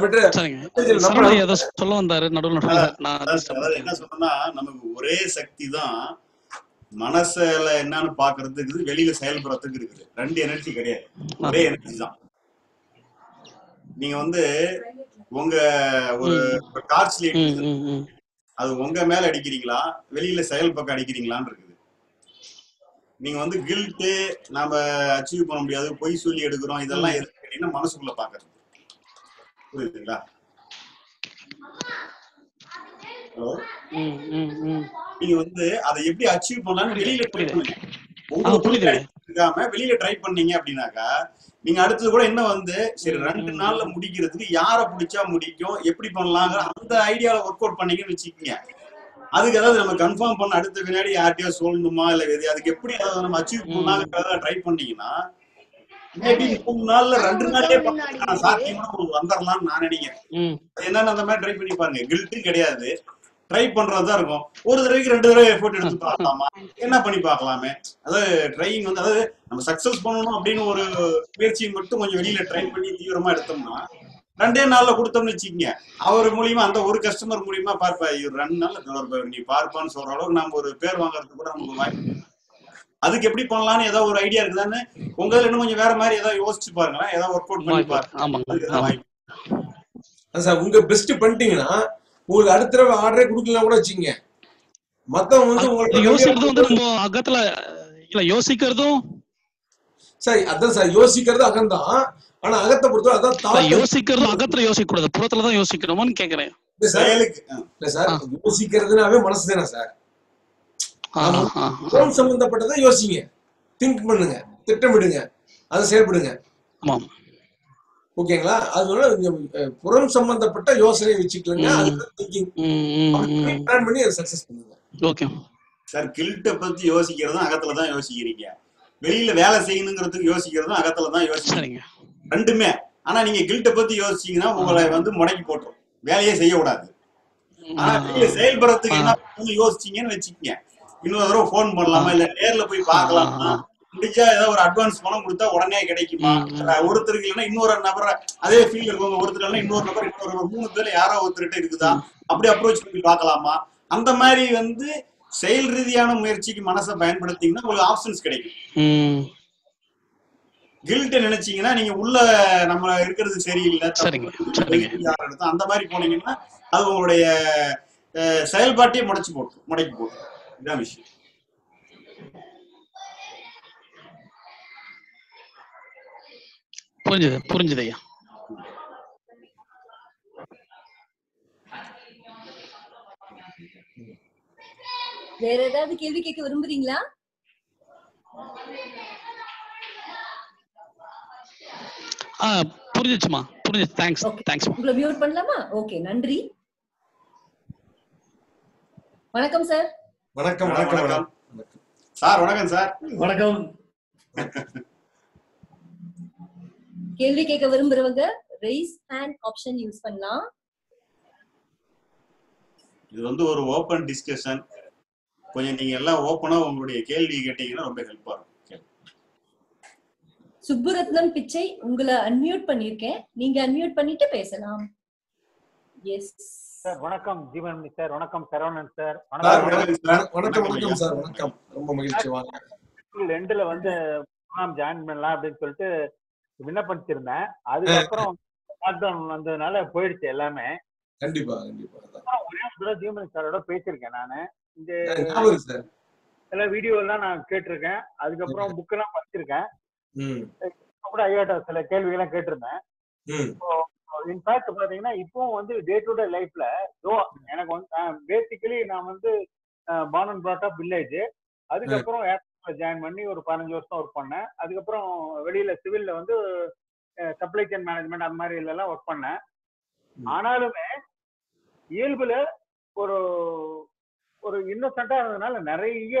சொல்ல வந்தாரு நடுவுல. என்ன சொன்னா நமக்கு ஒரே சக்தி தான் மனசுல என்னன்னு பாக்குறதுக்கு வெளியில செயல்படுறதுக்கு இருக்குது. ரெண்டு எனர்ஜி கிடையாது, ஒரே எனர்ஜி தான். நீங்க வந்து உங்க ஒரு டார்ச் லைட் அது உங்க மேல அடிக்கிறீங்களா வெளியில செயல் பக்கம் அடிக்கிறீங்களான்னு இருக்குது. நீங்க வந்து கில்ட்டு நாம அச்சீவ் பண்ண முடியாது, பொய் சொல்லி எடுக்கிறோம், இதெல்லாம் எது கேட்டீங்கன்னா மனசுக்குள்ள பாக்குறது. புரியுதுங்களா? ஹலோ, நீங்க வந்து அதை எப்படி அச்சீவ் பண்ணலாம்னு வெளியில ட்ரை பண்ணுங்க. உங்களுக்கு இருக்காம வெளியில ட்ரை பண்ணீங்க அப்படின்னாக்கா நீங்க அடுத்தது கூட என்ன வந்து சரி ரெண்டு நாள்ல முடிக்கிறதுக்கு யாரை பிடிச்சா முடிக்கும், எப்படி பண்ணலாங்க அந்த ஐடியால ஒர்க் அவுட் பண்ணீங்கன்னு வச்சுக்கோங்க. அதுக்கு ஏதாவது நம்ம கன்ஃபார்ம் பண்ண அடுத்த வினாடி யார்கிட்டயோ சொல்லணுமா இல்ல எது அதுக்கு எப்படி ஏதாவது நம்ம அச்சீவ் பண்ணலாங்கிறத ட்ரை பண்ணீங்கன்னா மேபி மூணு நாள்ல ரெண்டு நாள்லயே சாத்தியமா உங்களுக்கு வந்துடலாம்னு நான் நினைக்கிறேன். என்னன்னு அந்த மாதிரி ட்ரை பண்ணி பாருங்க. கில்ட்டும் கிடையாது, ட்ரை பண்றதுதான் இருக்கும். ஒரு தடவைக்கு ரெண்டு தடவை எஃபோர்ட் எடுத்து பார்க்கலாமா, என்ன பண்ணி பார்க்கலாமே. அதாவது ட்ரைங் வந்து அதாவது நம்ம சக்சஸ் பண்ணணும் அப்படின்னு ஒரு முயற்சியை மட்டும் கொஞ்சம் வெளியில ட்ரை பண்ணி தீவிரமா எடுத்தோம்னா ரெண்டே நாள்ல கொடுத்தோம்னு வச்சுக்கோங்க. அவர் மூலியமா அந்த ஒரு கஸ்டமர் மூலியமா பார்ப்பா இவர் ரெண்டு நாள்ல நீ பார்ப்பான்னு சொல்ற அளவுக்கு நம்ம ஒரு பேர் வாங்குறதுக்கு கூட நமக்கு வாய்ப்பு. அதுக்கு எப்படி பண்ணலாம்னு ஏதாவது ஒரு ஐடியா இருக்குதான்னு உங்க இன்னும் கொஞ்சம் வேற மாதிரி ஏதாவது யோசிச்சு பாருங்களேன், ஏதாவது ஒர்க் அவுட் பண்ணி பாருங்க. உங்க பெஸ்ட் பண்ணிட்டீங்கன்னா உங்களுக்கு அடுத்த தடவை ஆர்டரே கொடுக்கலாம் கூட வச்சுங்க. மத்தவங்க வந்து உங்களுக்கு யோசிக்கிறது வந்து நம்ம அகத்துல இல்ல யோசிக்கிறதும் சார் அதான் சார் யோசிக்கிறது அகம்தான். ஆனா அகத்தை பொறுத்தவரை அதான் இல்ல தாட். யோசிக்கிறது அகத்துல யோசிக்க கூடாது, புறத்துல தான் யோசிக்கணுமான்னு கேக்குறேன். இல்ல சார் செயலுக்கு இல்ல சார் யோசிக்கிறதுனாவே மனசு தானே சார். ஆ, நாம ஆ, புறம் சம்பந்தப்பட்டதை யோசிங்க, திங்க் பண்ணுங்க, திட்டமிடுங்க, அதை செயல்படுங்க. ஆமாம். ஓகேங்களா? அதனால நீங்க, அஹ், புறம் சம்பந்தப்பட்ட யோசனையை வச்சுக்கலங்க. ம், அதுதான் திங்கிங். ம், ம், அப்படி ம். பிளான் பண்ணி அதை சக்சஸ் பண்ணுங்க. ஓகே. சார் கில்ட்டை பத்தி யோசிக்கிறதும் அகத்துல தான் யோசிக்கிறீங்க, வெளியில வேலை செய்யணுங்கிறதுக்கு யோசிக்கிறதும் அகத்துல தான் யோசிக்கிறீங்க, சரிங்க. ரெண்டுமே. ஆனா நீங்க கில்ட்டை பத்தி யோசிச்சீங்கன்னா உங்களை வந்து முடக்கி போட்டுரும், வேலையே செய்ய விடாது. ஆனா வெளியில செயல்படுறதுக்கு என்ன பண்ணணும்னு யோசிச்சீங்கன்னு வச்சுக்கீங்க, இன்னொரு தடவை போன் பண்ணலாமா, இல்ல நேர்ல போய் பார்க்கலாமா, முடிஞ்சா ஏதாவது ஒரு அட்வான்ஸ் பணம் கொடுத்தா உடனே கிடைக்குமா, ஒருத்தருக்கு இல்லைன்னா இன்னொரு நபரை அதே ஃபீல்ட் இருக்கவங்க ஒருத்தர் இல்லைன்னா இன்னொரு நபர் இன்னொரு நபர் மூணு பேர்ல யாரோ ஒருத்தர்கிட்ட இருக்குதா, அப்படி அப்ரோச் பண்ணி பார்க்கலாமா, அந்த மாதிரி வந்து செயல் ரீதியான முயற்சிக்கு மனசை பயன்படுத்திங்கன்னா உங்களுக்கு ஆப்ஷன்ஸ் கிடைக்கும். கில்ட் நினைச்சீங்கன்னா நீங்க உள்ள நம்ம இருக்கிறது சரியில்லை, அந்த மாதிரி போனீங்கன்னா அது உங்களுடைய செயல்பாட்டையே முடச்சு போட்டு முடக்கி போட்டு. இதான் விஷயம். புரிஞ்சுது புரிஞ்சுது ஐயா. வேற ஏதாவது கேள்வி கேட்க விரும்புறீங்களா? ஆ புரிஞ்சுச்சுமா, புரிஞ்சுச்சு. Thanks thanks. உங்களை மியூட் பண்ணலாமா? ஓகே, நன்றி. வணக்கம் சார். வணக்கம் வணக்கம் வணக்கம் சார். வணக்கம் சார். வணக்கம். கேள்வி கேட்க விரும்புறவங்க raise hand ஆப்ஷன் யூஸ் பண்ணலாம். இது வந்து ஒரு ஓபன் டிஸ்கஷன். கொஞ்சம் நீங்க எல்லாம் ஓபனா உங்களுடைய கேள்வி கேட்டீங்கன்னா ரொம்ப ஹெல்ப்பா இருக்கும். சுப்புரத்னம் பிச்சை, உங்களை அன்மியூட் பண்ணிருக்கேன், நீங்க அன்மியூட் பண்ணிட்டு பேசலாம். Yes sir. வணக்கம் ஜீவன் சார். வணக்கம் சரவணன் சார். வணக்கம் வணக்கம் சார். வணக்கம், ரொம்ப மகிழ்ச்சி. வாங்க. ரெண்டுல வந்து ஜாயின் பண்ணலாம் அப்படின்னு சொல்லிட்டு விண்ணப்பிச்சிருந்தேன். அதுக்கப்புறம் லாக்டவுன் வந்ததுனால போயிடுச்சு எல்லாமே. கண்டிப்பா கண்டிப்பா. ஒரே ஒரு தடவை ஜீவன் சாரோட பேசியிருக்கேன் நானு. இந்த எல்லா வீடியோ எல்லாம் நான் கேட்டிருக்கேன். அதுக்கப்புறம் புக் எல்லாம் படிச்சிருக்கேன். கூட ஐயாட்ட சில கேள்வி எல்லாம் கேட்டிருந்தேன். இன்ஃபேக்ட் பாத்தீங்கன்னா இப்போ வந்து டே டு டே லைஃப்ல எனக்கு வந்து பேசிக்கலி நான் வந்து born and brought up village. அதுக்கப்புறம் ஏர்போர்ட்ல ஜாயின் பண்ணி ஒரு பதினஞ்சு வருஷம் ஒர்க் பண்ணேன். அதுக்கப்புறம் வெளியில சிவில்ல வந்து சப்ளை செயின் மேனேஜ்மெண்ட் அந்த மாதிரி எல்லாம் ஒர்க் பண்ணேன். ஆனாலுமே இயல்புல ஒரு ஒரு இன்னசென்டா இருந்ததுனால நிறைய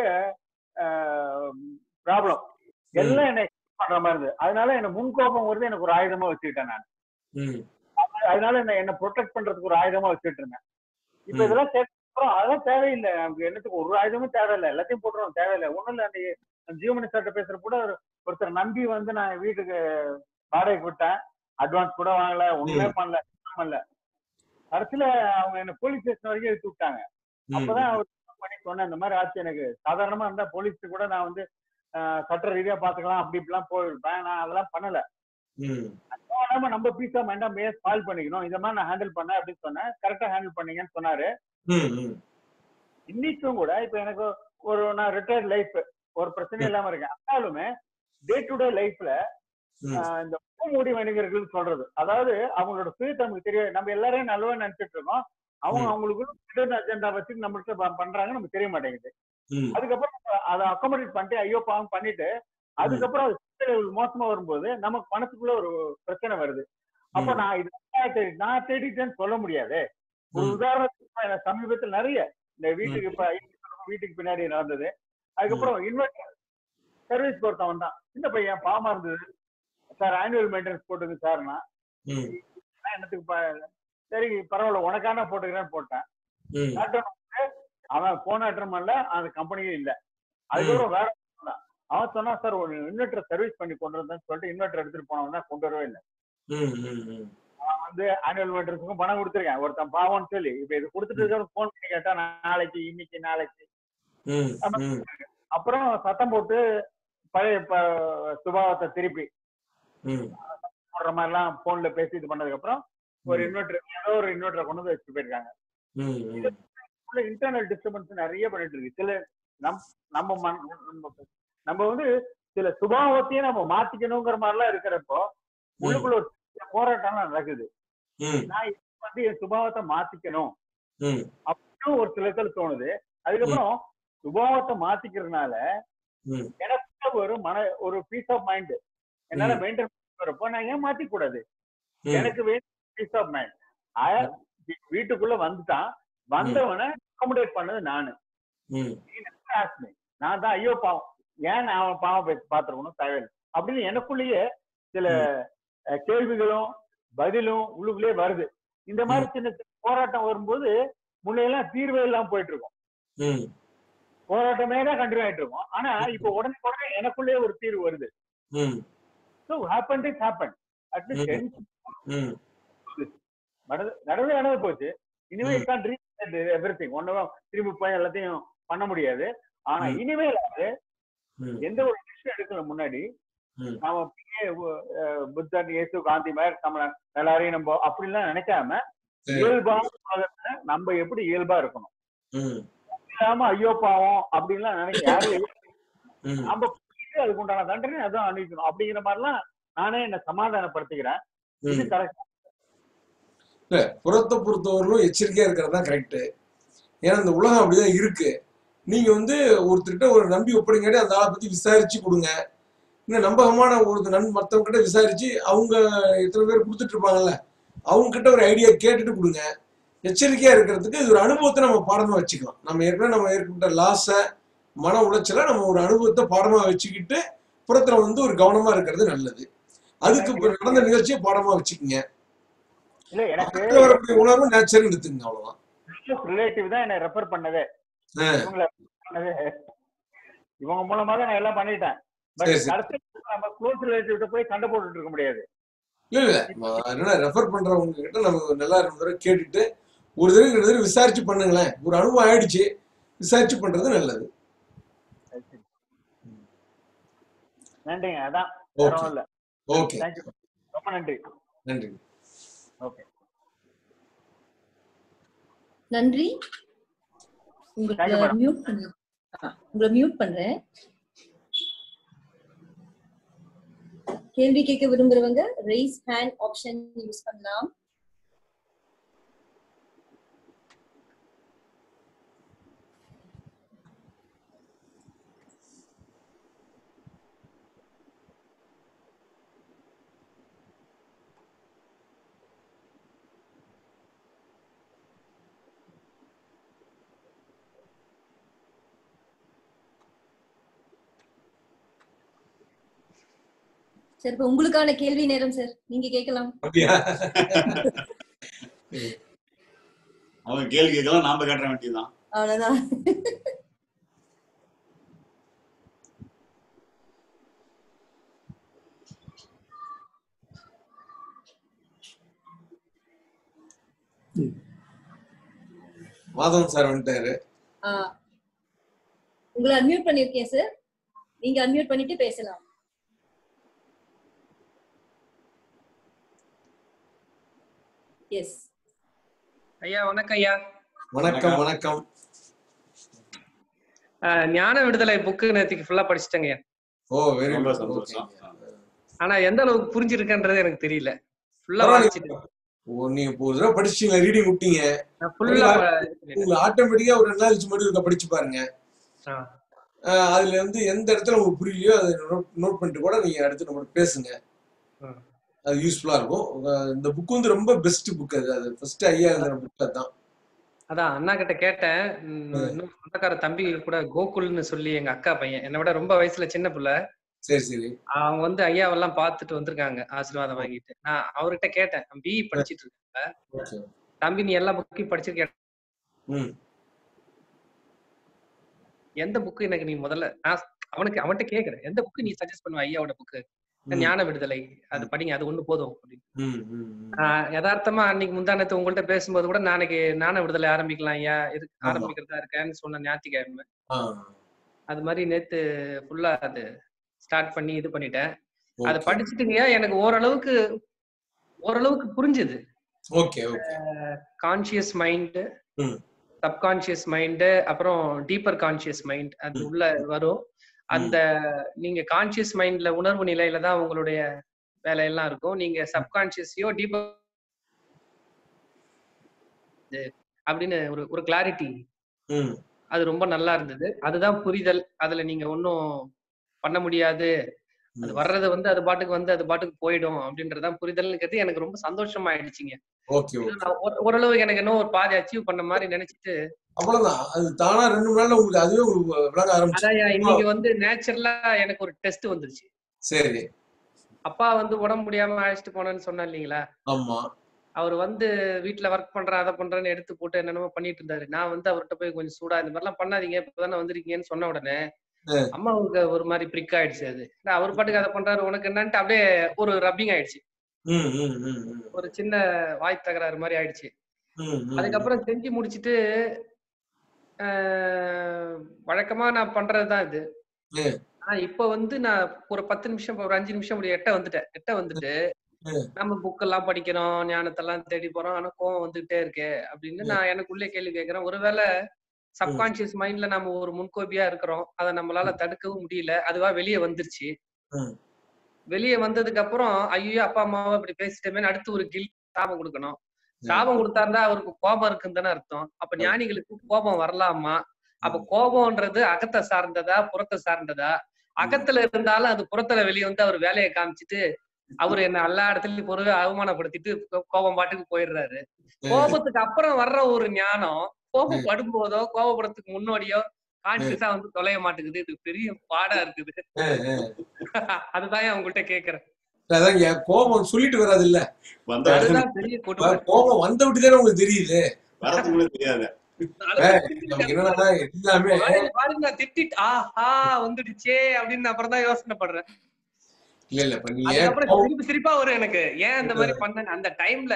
ப்ராப்ளம் எல்லாம் என்ன பண்ற மாதிரி இருந்தது. அதனால என்ன முன்கோபம் வருது எனக்கு ஒரு ஆயுதமா வச்சுக்கிட்டேன் நான். அதனால என்ன என்ன ப்ரொடெக்ட் பண்றதுக்கு ஒரு ஆயுதமா வச்சுட்டு இருந்தேன். இப்ப இதெல்லாம் சேர்த்துக்கிறோம், அதெல்லாம் தேவையில்லை. நமக்கு என்னத்துக்கு ஒரு ஆயுதமும் தேவையில்லை, எல்லாத்தையும் போட்டுறோம், தேவையில்லை. ஒண்ணும் இல்லை. அந்த ஜீவமணி சார்ட்ட பேசுற கூட ஒருத்தர் நம்பி வந்து நான் வீட்டுக்கு வாடகைக்கு விட்டேன். அட்வான்ஸ் கூட வாங்கல, ஒண்ணுமே பண்ணல, பண்ணல. கடைசியில அவங்க என்ன போலீஸ் ஸ்டேஷன் வரைக்கும் எடுத்து விட்டாங்க. அப்பதான் அவர் பண்ணி சொன்னேன், இந்த மாதிரி ஆச்சு எனக்கு. சாதாரணமா இருந்தா போலீஸ்க்கு கூட நான் வந்து சட்ட ரீதியா பாத்துக்கலாம், அப்படி இப்படிலாம் போயிருப்பேன். நான் அதெல்லாம் பண்ணல. நம்ம பீஸா மைண்டா மேஸ் கால் பண்ணிக்கணும், இந்த மாதிரி நான் ஹேண்டில் பண்ணேன் அப்படின்னு சொன்னேன். கரெக்டா ஹேண்டில் பண்ணீங்கன்னு சொன்னாரு. இன்னைக்கும் கூட இப்ப எனக்கு ஒரு நான் ரிட்டையர்ட் லைஃப், ஒரு பிரச்சனை இல்லாம இருக்கேன். ஆனாலுமே டே டு டே லைஃப்ல இந்த மூடி வணிகர்கள் சொல்றது, அதாவது அவங்களோட சுயத்தை நமக்கு தெரியாது. நம்ம எல்லாரையும் நல்லவா நினைச்சிட்டு இருக்கோம். அவங்க அவங்களுக்கு அஜெண்டா வச்சு நம்மள்கிட்ட பண்றாங்க, நமக்கு தெரிய மாட்டேங்குது. அதுக்கப்புறம் அதை அக்காமடேட் பண்ணிட்டு ஐயோ பாவம் பண்ணிட்டு அதுக்கப்புறம் மோசமா வரும்போது நமக்கு மனசுக்குள்ள ஒரு பிரச்சனை வருது. அப்ப நான் இது நான் தேடிட்டேன்னு சொல்ல முடியாது. ஒரு உதாரணத்துக்கு சமீபத்தில் நிறைய இந்த வீட்டுக்கு இப்ப வீட்டுக்கு பின்னாடி நடந்தது. அதுக்கப்புறம் இன்வெர்டர் சர்வீஸ் ஒருத்தவன் தான், சின்ன பையன், பாவமா இருந்தது. சார் ஆனுவல் மெயின்டெனன்ஸ் போட்டுங்க சார்னா, என்னத்துக்கு சரி பரவாயில்ல உனக்கான போட்டுக்கிறேன்னு போட்டேன். அவன் போன அட்டன் பண்ணல, அந்த கம்பெனியே இல்லை. அதுக்கப்புறம் வேற அவன் சொன்னா சார் ஒரு இன்வெர்டர் சர்வீஸ் பண்ணி கொண்டு வந்தேன்னு சொல்லிட்டு இன்வெர்டர் எடுத்துட்டு போனவன் தான் கொண்டு வரவே இல்லை. அவன் வந்து ஆனுவல் மெயின்டெனன்ஸுக்கும் பணம் கொடுத்துருக்கேன் ஒருத்தன் பாவம்னு சொல்லி. இப்ப இது கொடுத்துட்டு போன் பண்ணி கேட்டா நாளைக்கு இன்னைக்கு நாளைக்கு. அப்புறம் சத்தம் போட்டு பழைய சுபாவத்தை திருப்பி போடுற மாதிரி எல்லாம் போன்ல பேசி இது பண்ணதுக்கு அப்புறம் ஒரு இன்வெர்டர் ஏதோ ஒரு இன்வெர்டரை கொண்டு வந்து வச்சுட்டு போயிருக்காங்க. இன்டர்னல் டிஸ்டர்பன்ஸ் நிறைய பண்ணிட்டு இருக்கு. சில நம் நம்ம நம்ம வந்து சில சுபாவத்தையும் நம்ம மாத்திக்கணுங்கிற மாதிரி எல்லாம் இருக்கிறப்போ உள்ளுக்குள்ள ஒரு போராட்டம் நடக்குது. நான் வந்து என் சுபாவத்தை மாத்திக்கணும் அப்படின்னு ஒரு சில இடத்துல தோணுது. அதுக்கப்புறம் சுபாவத்தை மாத்திக்கிறதுனால எனக்கு ஒரு மன ஒரு பீஸ் ஆஃப் மைண்ட் என்னால மெயின்டைன் பண்றப்போ நான் ஏன் மாத்திக்க கூடாது? எனக்கு வேணும் பீஸ் ஆஃப் மைண்ட். வீட்டுக்குள்ள வந்துட்டான், வந்தவனை அகாமடேட் பண்ணது நானு. நான் தான் ஐயோ பாவம், ஏன் நான் அவன் பாவம் பாத்துருக்கணும் தேவையில்லை அப்படின்னு எனக்குள்ளேயே சில கேள்விகளும் பதிலும் உள்ளுக்குள்ளே வருது. இந்த மாதிரி சின்ன சின்ன போராட்டம் வரும்போது முன்னையெல்லாம் தீர்வே இல்லாம போயிட்டு இருக்கோம், போராட்டமே தான் கண்டினியூ ஆயிட்டு இருக்கோம். ஆனா இப்ப உடனே உடனே எனக்குள்ளேயே ஒரு தீர்வு வருது. So happened is happened. At least நடந்து நடந்து போச்சு. இனிமே can't reset everything. ஒன்னும் திரும்பி போய் எல்லாத்தையும் பண்ண முடியாது. ஆனா இனிமேல் எந்த ஒரு டிசிஷன் எடுக்கல முன்னாடி நாம புத்தன், இயேசு, காந்தி மாதிரி நம்ம எல்லாரையும் நம்ம அப்படிலாம் நினைக்காம இயல்பான உலகத்துல நம்ம எப்படி இயல்பா இருக்கணும், இல்லாம ஐயோ பாவம் அப்படின்லாம் நினைக்க யாரும் நம்ம அதுக்கு உண்டான தண்டனை அதான் அனுப்பிக்கணும் அப்படிங்கிற மாதிரிலாம் நானே என்ன சமாதானப்படுத்திக்கிறேன். இது கரெக்ட் இல்ல. புறத்தை பொறுத்தவரையிலும் எச்சரிக்கையா இருக்கிறது தான் கரெக்ட். ஏன்னா இந்த உலகம் அப்படிதான் இருக்கு. நீங்க வந்து ஒருத்தர்கிட்ட ஒரு நம்பி ஒப்படைங்காட்டி அந்த ஆளை பத்தி விசாரிச்சு கொடுங்க. இன்னும் நம்பகமான ஒரு நன் மற்றவங்க கிட்ட விசாரிச்சு அவங்க எத்தனை பேர் கொடுத்துட்டு இருப்பாங்கல்ல அவங்க கிட்ட ஒரு ஐடியா கேட்டுட்டு கொடுங்க. எச்சரிக்கையா இருக்கிறதுக்கு இது ஒரு அனுபவத்தை நம்ம பாடமா வச்சுக்கலாம். நம்ம ஏற்கனவே நம்ம ஏற்பட்ட லாஸ மன உளைச்சல நம்ம ஒரு அனுபவத்தை பாடமா வச்சுக்கிட்டு புறத்துல வந்து ஒரு கவனமா இருக்கிறது நல்லது. அதுக்கு நடந்த நிகழ்ச்சியை பாடமா வச்சுக்கோங்க. இல்ல எனக்கு வரக்கூடிய உணர்வு நேச்சர் எடுத்துங்க, அவ்வளவுதான். ரிலேட்டிவ் தான் என்ன ரெஃபர் பண்ணதே, இவங்க மூலமா தான் நான் எல்லாம் பண்ணிட்டேன். பட் அடுத்து நம்ம க்ளோஸ் ரிலேட்டிவ்ட்ட போய் சண்டை போட்டுட்டு இருக்க முடியாது. இல்ல இல்ல என்ன ரெஃபர் பண்றவங்க கிட்ட நம்ம நல்லா ரெண்டு கேட்டுட்டு ஒரு தடவை ரெண்டு தடவை விசாரிச்சு பண்ணுங்களேன். ஒரு அனுபவம் ஆயிடுச்சு, விசாரிச்சு பண்றது நல்லது. நன்றிங்க. அதான் இல்ல. ஓகே, ரொம்ப நன்றி. நன்றி. ஓகே, நன்றி. உங்களை மியூட் பண்ணு. உங்களை மியூட் பண்றேன். கேள்வி கேட்க விரும்புறவங்க raise hand ஆப்ஷன் யூஸ் பண்ணலாம். சார் இப்ப உங்களுக்கான கேள்வி நேரம் சார், நீங்க கேட்கலாம். அவங்க கேள்வி கேட்கலாம், நாம கேட்ட வேண்டியதுதான். அவ்வளவுதான். மாதவன் சார் வந்துட்டாரு. உங்களை அன்மியூட் பண்ணிருக்கேன் சார், நீங்க அன்மியூட் பண்ணிட்டு பேசலாம். எஸ் ஐயா வணக்கம். ஐயா வணக்கம். வணக்கம். ஞான விடுதலை புக்கு நேத்துக்கு ஃபுல்லா படிச்சிட்டேங்க. ஓ வெரி குட். ஆனா எந்த அளவுக்கு புரிஞ்சிருக்கன்றது எனக்கு தெரியல. ஃபுல்லா படிச்சிட்டேன். ஓ நீங்க ஒரு தடவை படிச்சீங்க, ரீடிங் விட்டீங்க. நான் ஃபுல்லா உங்களுக்கு ஆட்டோமேட்டிக்கா ஒரு ரெண்டு நாள் கழிச்சு மட்டும் படிச்சு பாருங்க. அதுல வந்து எந்த இடத்துல உங்களுக்கு புரியலையோ அதை நோட் பண்ணிட்டு கூட நீங்க அடுத்து நம்ம பேசுங்க. அது யூஸ்ஃபுல்லா இருக்கும். இந்த புக் வந்து ரொம்ப பெஸ்ட் புக். அது அது ஃபர்ஸ்ட் ஐயா எழுதுற புக் தான். அதான் அண்ணா கிட்ட கேட்டேன். இன்னும் சொந்தக்கார தம்பி கூட கோகுல்னு சொல்லி எங்க அக்கா பையன், என்னை விட ரொம்ப வயசுல சின்ன பிள்ளை. சரி சரி. அவங்க வந்து ஐயாவெல்லாம் பார்த்துட்டு வந்திருக்காங்க, ஆசீர்வாதம் வாங்கிட்டு. நான் அவர்கிட்ட கேட்டேன், பிஇ படிச்சிட்டு இருக்காங்க தம்பி, நீ எல்லா புக்கையும் படிச்சிருக்க, எந்த புக்கு எனக்கு நீ முதல்ல, நான் அவனுக்கு அவன்கிட்ட கேக்குறேன், எந்த புக்கு நீ சஜஸ்ட் பண்ணுவ ஐயாவோட புக்கு? ஞான விடுதலை, அது படிங்க, அது ஒண்ணு போதும் அப்படின்னு. யதார்த்தமா அன்னைக்கு முந்தானத்து உங்கள்ட்ட பேசும்போது கூட நாளைக்கு ஞான விடுதலை ஆரம்பிக்கலாம் ஐயா, இருக்கு ஆரம்பிக்கிறதா இருக்கேன்னு சொன்ன ஞாயிற்றுக்கிழமை. அது மாதிரி நேத்து ஃபுல்லா அது ஸ்டார்ட் பண்ணி இது பண்ணிட்டேன். அதை படிச்சுட்டுங்கய்யா எனக்கு ஓரளவுக்கு ஓரளவுக்கு புரிஞ்சுது. கான்சியஸ் மைண்ட், சப்கான்சியஸ் மைண்டு, அப்புறம் டீப்பர் கான்சியஸ் மைண்ட் அது உள்ள வரும். அந்த நீங்க கான்சியஸ் மைண்ட்ல உணர்வு நிலையில தான் உங்களுடைய வேலையெல்லாம் இருக்கும். நீங்க சப்கான்சியஸையோ டீப் அப்படின்னு ஒரு ஒரு கிளாரிட்டி, அது ரொம்ப நல்லா இருந்தது. அதுதான் புரிதல். அதுல நீங்க ஒன்னும் பண்ண முடியாது, அது வர்றது வந்து அது பாட்டுக்கு வந்து அது பாட்டுக்கு போயிடும் அப்படின்றதான் புரிதல்ங்கிறது எனக்கு ரொம்ப சந்தோஷமா ஆயிடுச்சுங்க. ஓரளவு எனக்கு இன்னும் ஒரு பாதி அச்சீவ் பண்ண மாதிரி நினைச்சிட்டு அவ்வளவுதான். அது தானா ரெண்டு நாள்ல உங்களுக்கு அதுவே உங்களுக்கு விளங்க ஆரம்பிச்சு. அதான் இன்னைக்கு வந்து நேச்சுரலா எனக்கு ஒரு டெஸ்ட் வந்துருச்சு. சரி. அப்பா வந்து உடம்பு முடியாம அழைச்சிட்டு போனேன்னு சொன்னா இல்லீங்களா? ஆமா. அவர் வந்து வீட்டுல ஒர்க் பண்றேன் அதை பண்றேன்னு எடுத்து போட்டு என்னென்னமோ பண்ணிட்டு இருந்தாரு. நான் வந்து அவர்கிட்ட போய் கொஞ்சம் சூடா இந்த மாதிரிலாம் பண்ணாதீங்க, இப்பதானே வந்திருக்கீங்கன்னு சொன்ன உடனே அம்மாவுக்கு ஒரு மாதிரி பிரிக் ஆயிடுச்சு. அது அவர் பாட்டுக்கு அதை பண்றாரு உனக்கு என்னன்ட்டு அப்படியே ஒரு ரப்பிங் ஆயிடுச்சு. ஒரு சின்ன வாய் தகராறு மாதிரி ஆயிடுச்சு. அதுக்கப்புறம் செஞ்சு முடிச்சுட்டு ஆஹ் வழக்கமா நான் பண்றதுதான் இது. ஆனா இப்ப வந்து நான் ஒரு பத்து நிமிஷம் ஒரு அஞ்சு நிமிஷம் அப்படி எட்ட வந்துட்டேன். எட்ட வந்துட்டு நம்ம புக் எல்லாம் படிக்கிறோம், ஞானத்தெல்லாம் தேடி போறோம், ஆனா கோவம் வந்துகிட்டே இருக்கு அப்படின்னு நான் எனக்குள்ளே கேள்வி கேட்கிறேன். ஒருவேளை சப்கான்சியஸ் மைண்ட்ல நம்ம ஒரு முன்கோபியா இருக்கிறோம், அதை நம்மளால தடுக்கவும் முடியல, அதுவா வெளியே வந்துருச்சு. வெளியே வந்ததுக்கு அப்புறம் ஐயோ அப்பா அம்மாவை இப்படி பேசிட்டமே அடுத்து ஒரு கில் சாபம் கொடுக்கணும். சாபம் கொடுத்தாருந்தா அவருக்கு கோபம் இருக்குன்னு தானே அர்த்தம். அப்ப ஞானிகளுக்கு கோபம் வரலாமா? அப்ப கோபம்ன்றது அகத்தை சார்ந்ததா புறத்தை சார்ந்ததா? அகத்துல இருந்தாலும் அது புறத்துல வெளியே வந்து அவர் வேலையை காமிச்சிட்டு அவரு என்ன எல்லா இடத்துலயும் பொருளை அவமானப்படுத்திட்டு கோபம் பாட்டுக்கு போயிடுறாரு. கோபத்துக்கு அப்புறம் வர்ற ஒரு ஞானம் கோபம் படும்போதோ கோபப்படுறதுக்கு முன்னோடியோ கான்சியஸா வந்து தொலைய மாட்டேங்குது. இது பெரிய பாடா இருக்குது. அதுதான் உங்ககிட்ட கேக்குறேன். கோபம் சொல்லிட்டு வராது இல்ல, அதுதான் பெரிய கொடுமை. கோபம் வந்த விட்டுதானே உங்களுக்கு தெரியுது, வரதுக்குள்ள தெரியாது. பாருங்க திட்டிட்டு ஆஹா வந்துடுச்சே அப்படின்னு அப்புறம் தான் யோசனை பண்றேன். இல்ல இல்ல அதுக்கப்புறம் சிரிப்பு சிரிப்பா வரும் எனக்கு. ஏன் அந்த மாதிரி பண்ண அந்த டைம்ல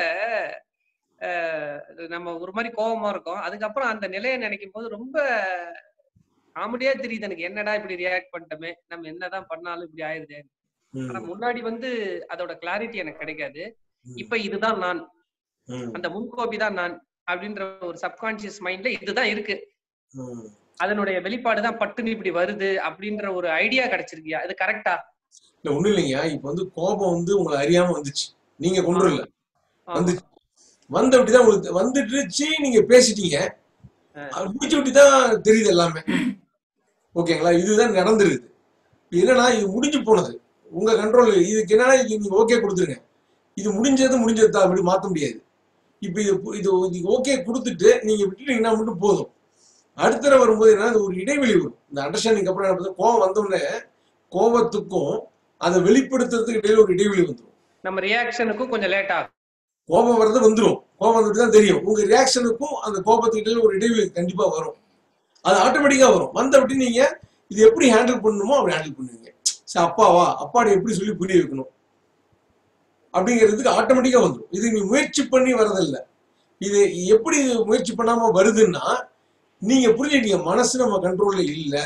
நம்ம ஒரு மாதிரி கோபமா இருக்கும். அதுக்கப்புறம் அந்த நிலையை நினைக்கும் போது ரொம்ப காமெடியா தெரியுது எனக்கு. என்னடா இப்படி ரியாக்ட் பண்ணிட்டோமே, நம்ம என்னதான் பண்ணாலும் இப்படி ஆயிருது. ஆனா முன்னாடி வந்து அதோட கிளாரிட்டி எனக்கு கிடைக்காது. இப்ப இதுதான் நான், அந்த முன்கோபி தான் நான் அப்படின்ற ஒரு சப்கான்சியஸ் மைண்ட்ல இதுதான் இருக்கு, அதனுடைய வெளிப்பாடுதான் பட்டுன்னு இப்படி வருது அப்படின்ற ஒரு ஐடியா கிடைச்சிருக்கியா? இது கரெக்டா? இல்ல ஒண்ணும் இல்லைங்க. இப்ப வந்து கோபம் வந்து உங்களை அறியாம வந்துச்சு, நீங்க கொண்டு இல்ல வந்துச்சு, வந்த அப்படிதான் உங்களுக்கு வந்துட்டுச்சு, நீங்க பேசிட்டீங்க, முடிச்சு விட்டுதான் தெரியுது எல்லாமே. ஓகேங்களா? இதுதான் நடந்துருது. என்னன்னா இது முடிஞ்சு போனது உங்க கண்ட்ரோல். இதுக்கு என்னன்னா இது நீங்க ஓகே கொடுத்துருங்க, இது முடிஞ்சது முடிஞ்சது தான், அப்படி மாத்த முடியாது. இப்ப இது இது ஓகே கொடுத்துட்டு நீங்க விட்டுட்டீங்கன்னா மட்டும் போதும். அடுத்த வரும்போது என்ன, ஒரு இடைவெளி வரும். இந்த அண்டர்ஸ்டாண்டிங் அப்புறம் என்ன, கோபம் வந்தோடனே கோபத்துக்கும் அதை வெளிப்படுத்துறதுக்கு இடையில ஒரு இடைவெளி வந்துடும். நம்ம ரியாக்ஷனுக்கும் கொஞ்சம் லேட் ஆகும். கோபம் வர்றது வந்துடும், கோபம் வந்துட்டு தான் தெரியும். உங்க ரியாக்ஷனுக்கும் அந்த கோபத்துக்கு இடையில ஒரு இடைவெளி கண்டிப்பா வரும். அது ஆட்டோமேட்டிக்கா வரும். வந்த அப்படி நீங்க இது எப்படி ஹேண்டில் பண்ணணுமோ அப்படி ஹேண்டில் பண்ணுவீங்க. சரி அப்பாவா அப்பாடி எப்படி சொல்லி புரிய வைக்கணும் அப்படிங்கிறதுக்கு ஆட்டோமேட்டிக்கா வந்துடும். இது நீ முயற்சி பண்ணி வரதில்லை. இது எப்படி முயற்சி பண்ணாம வருதுன்னா, நீங்க புரிஞ்சுட்டீங்க மனசு நம்ம கண்ட்ரோல்ல இல்ல.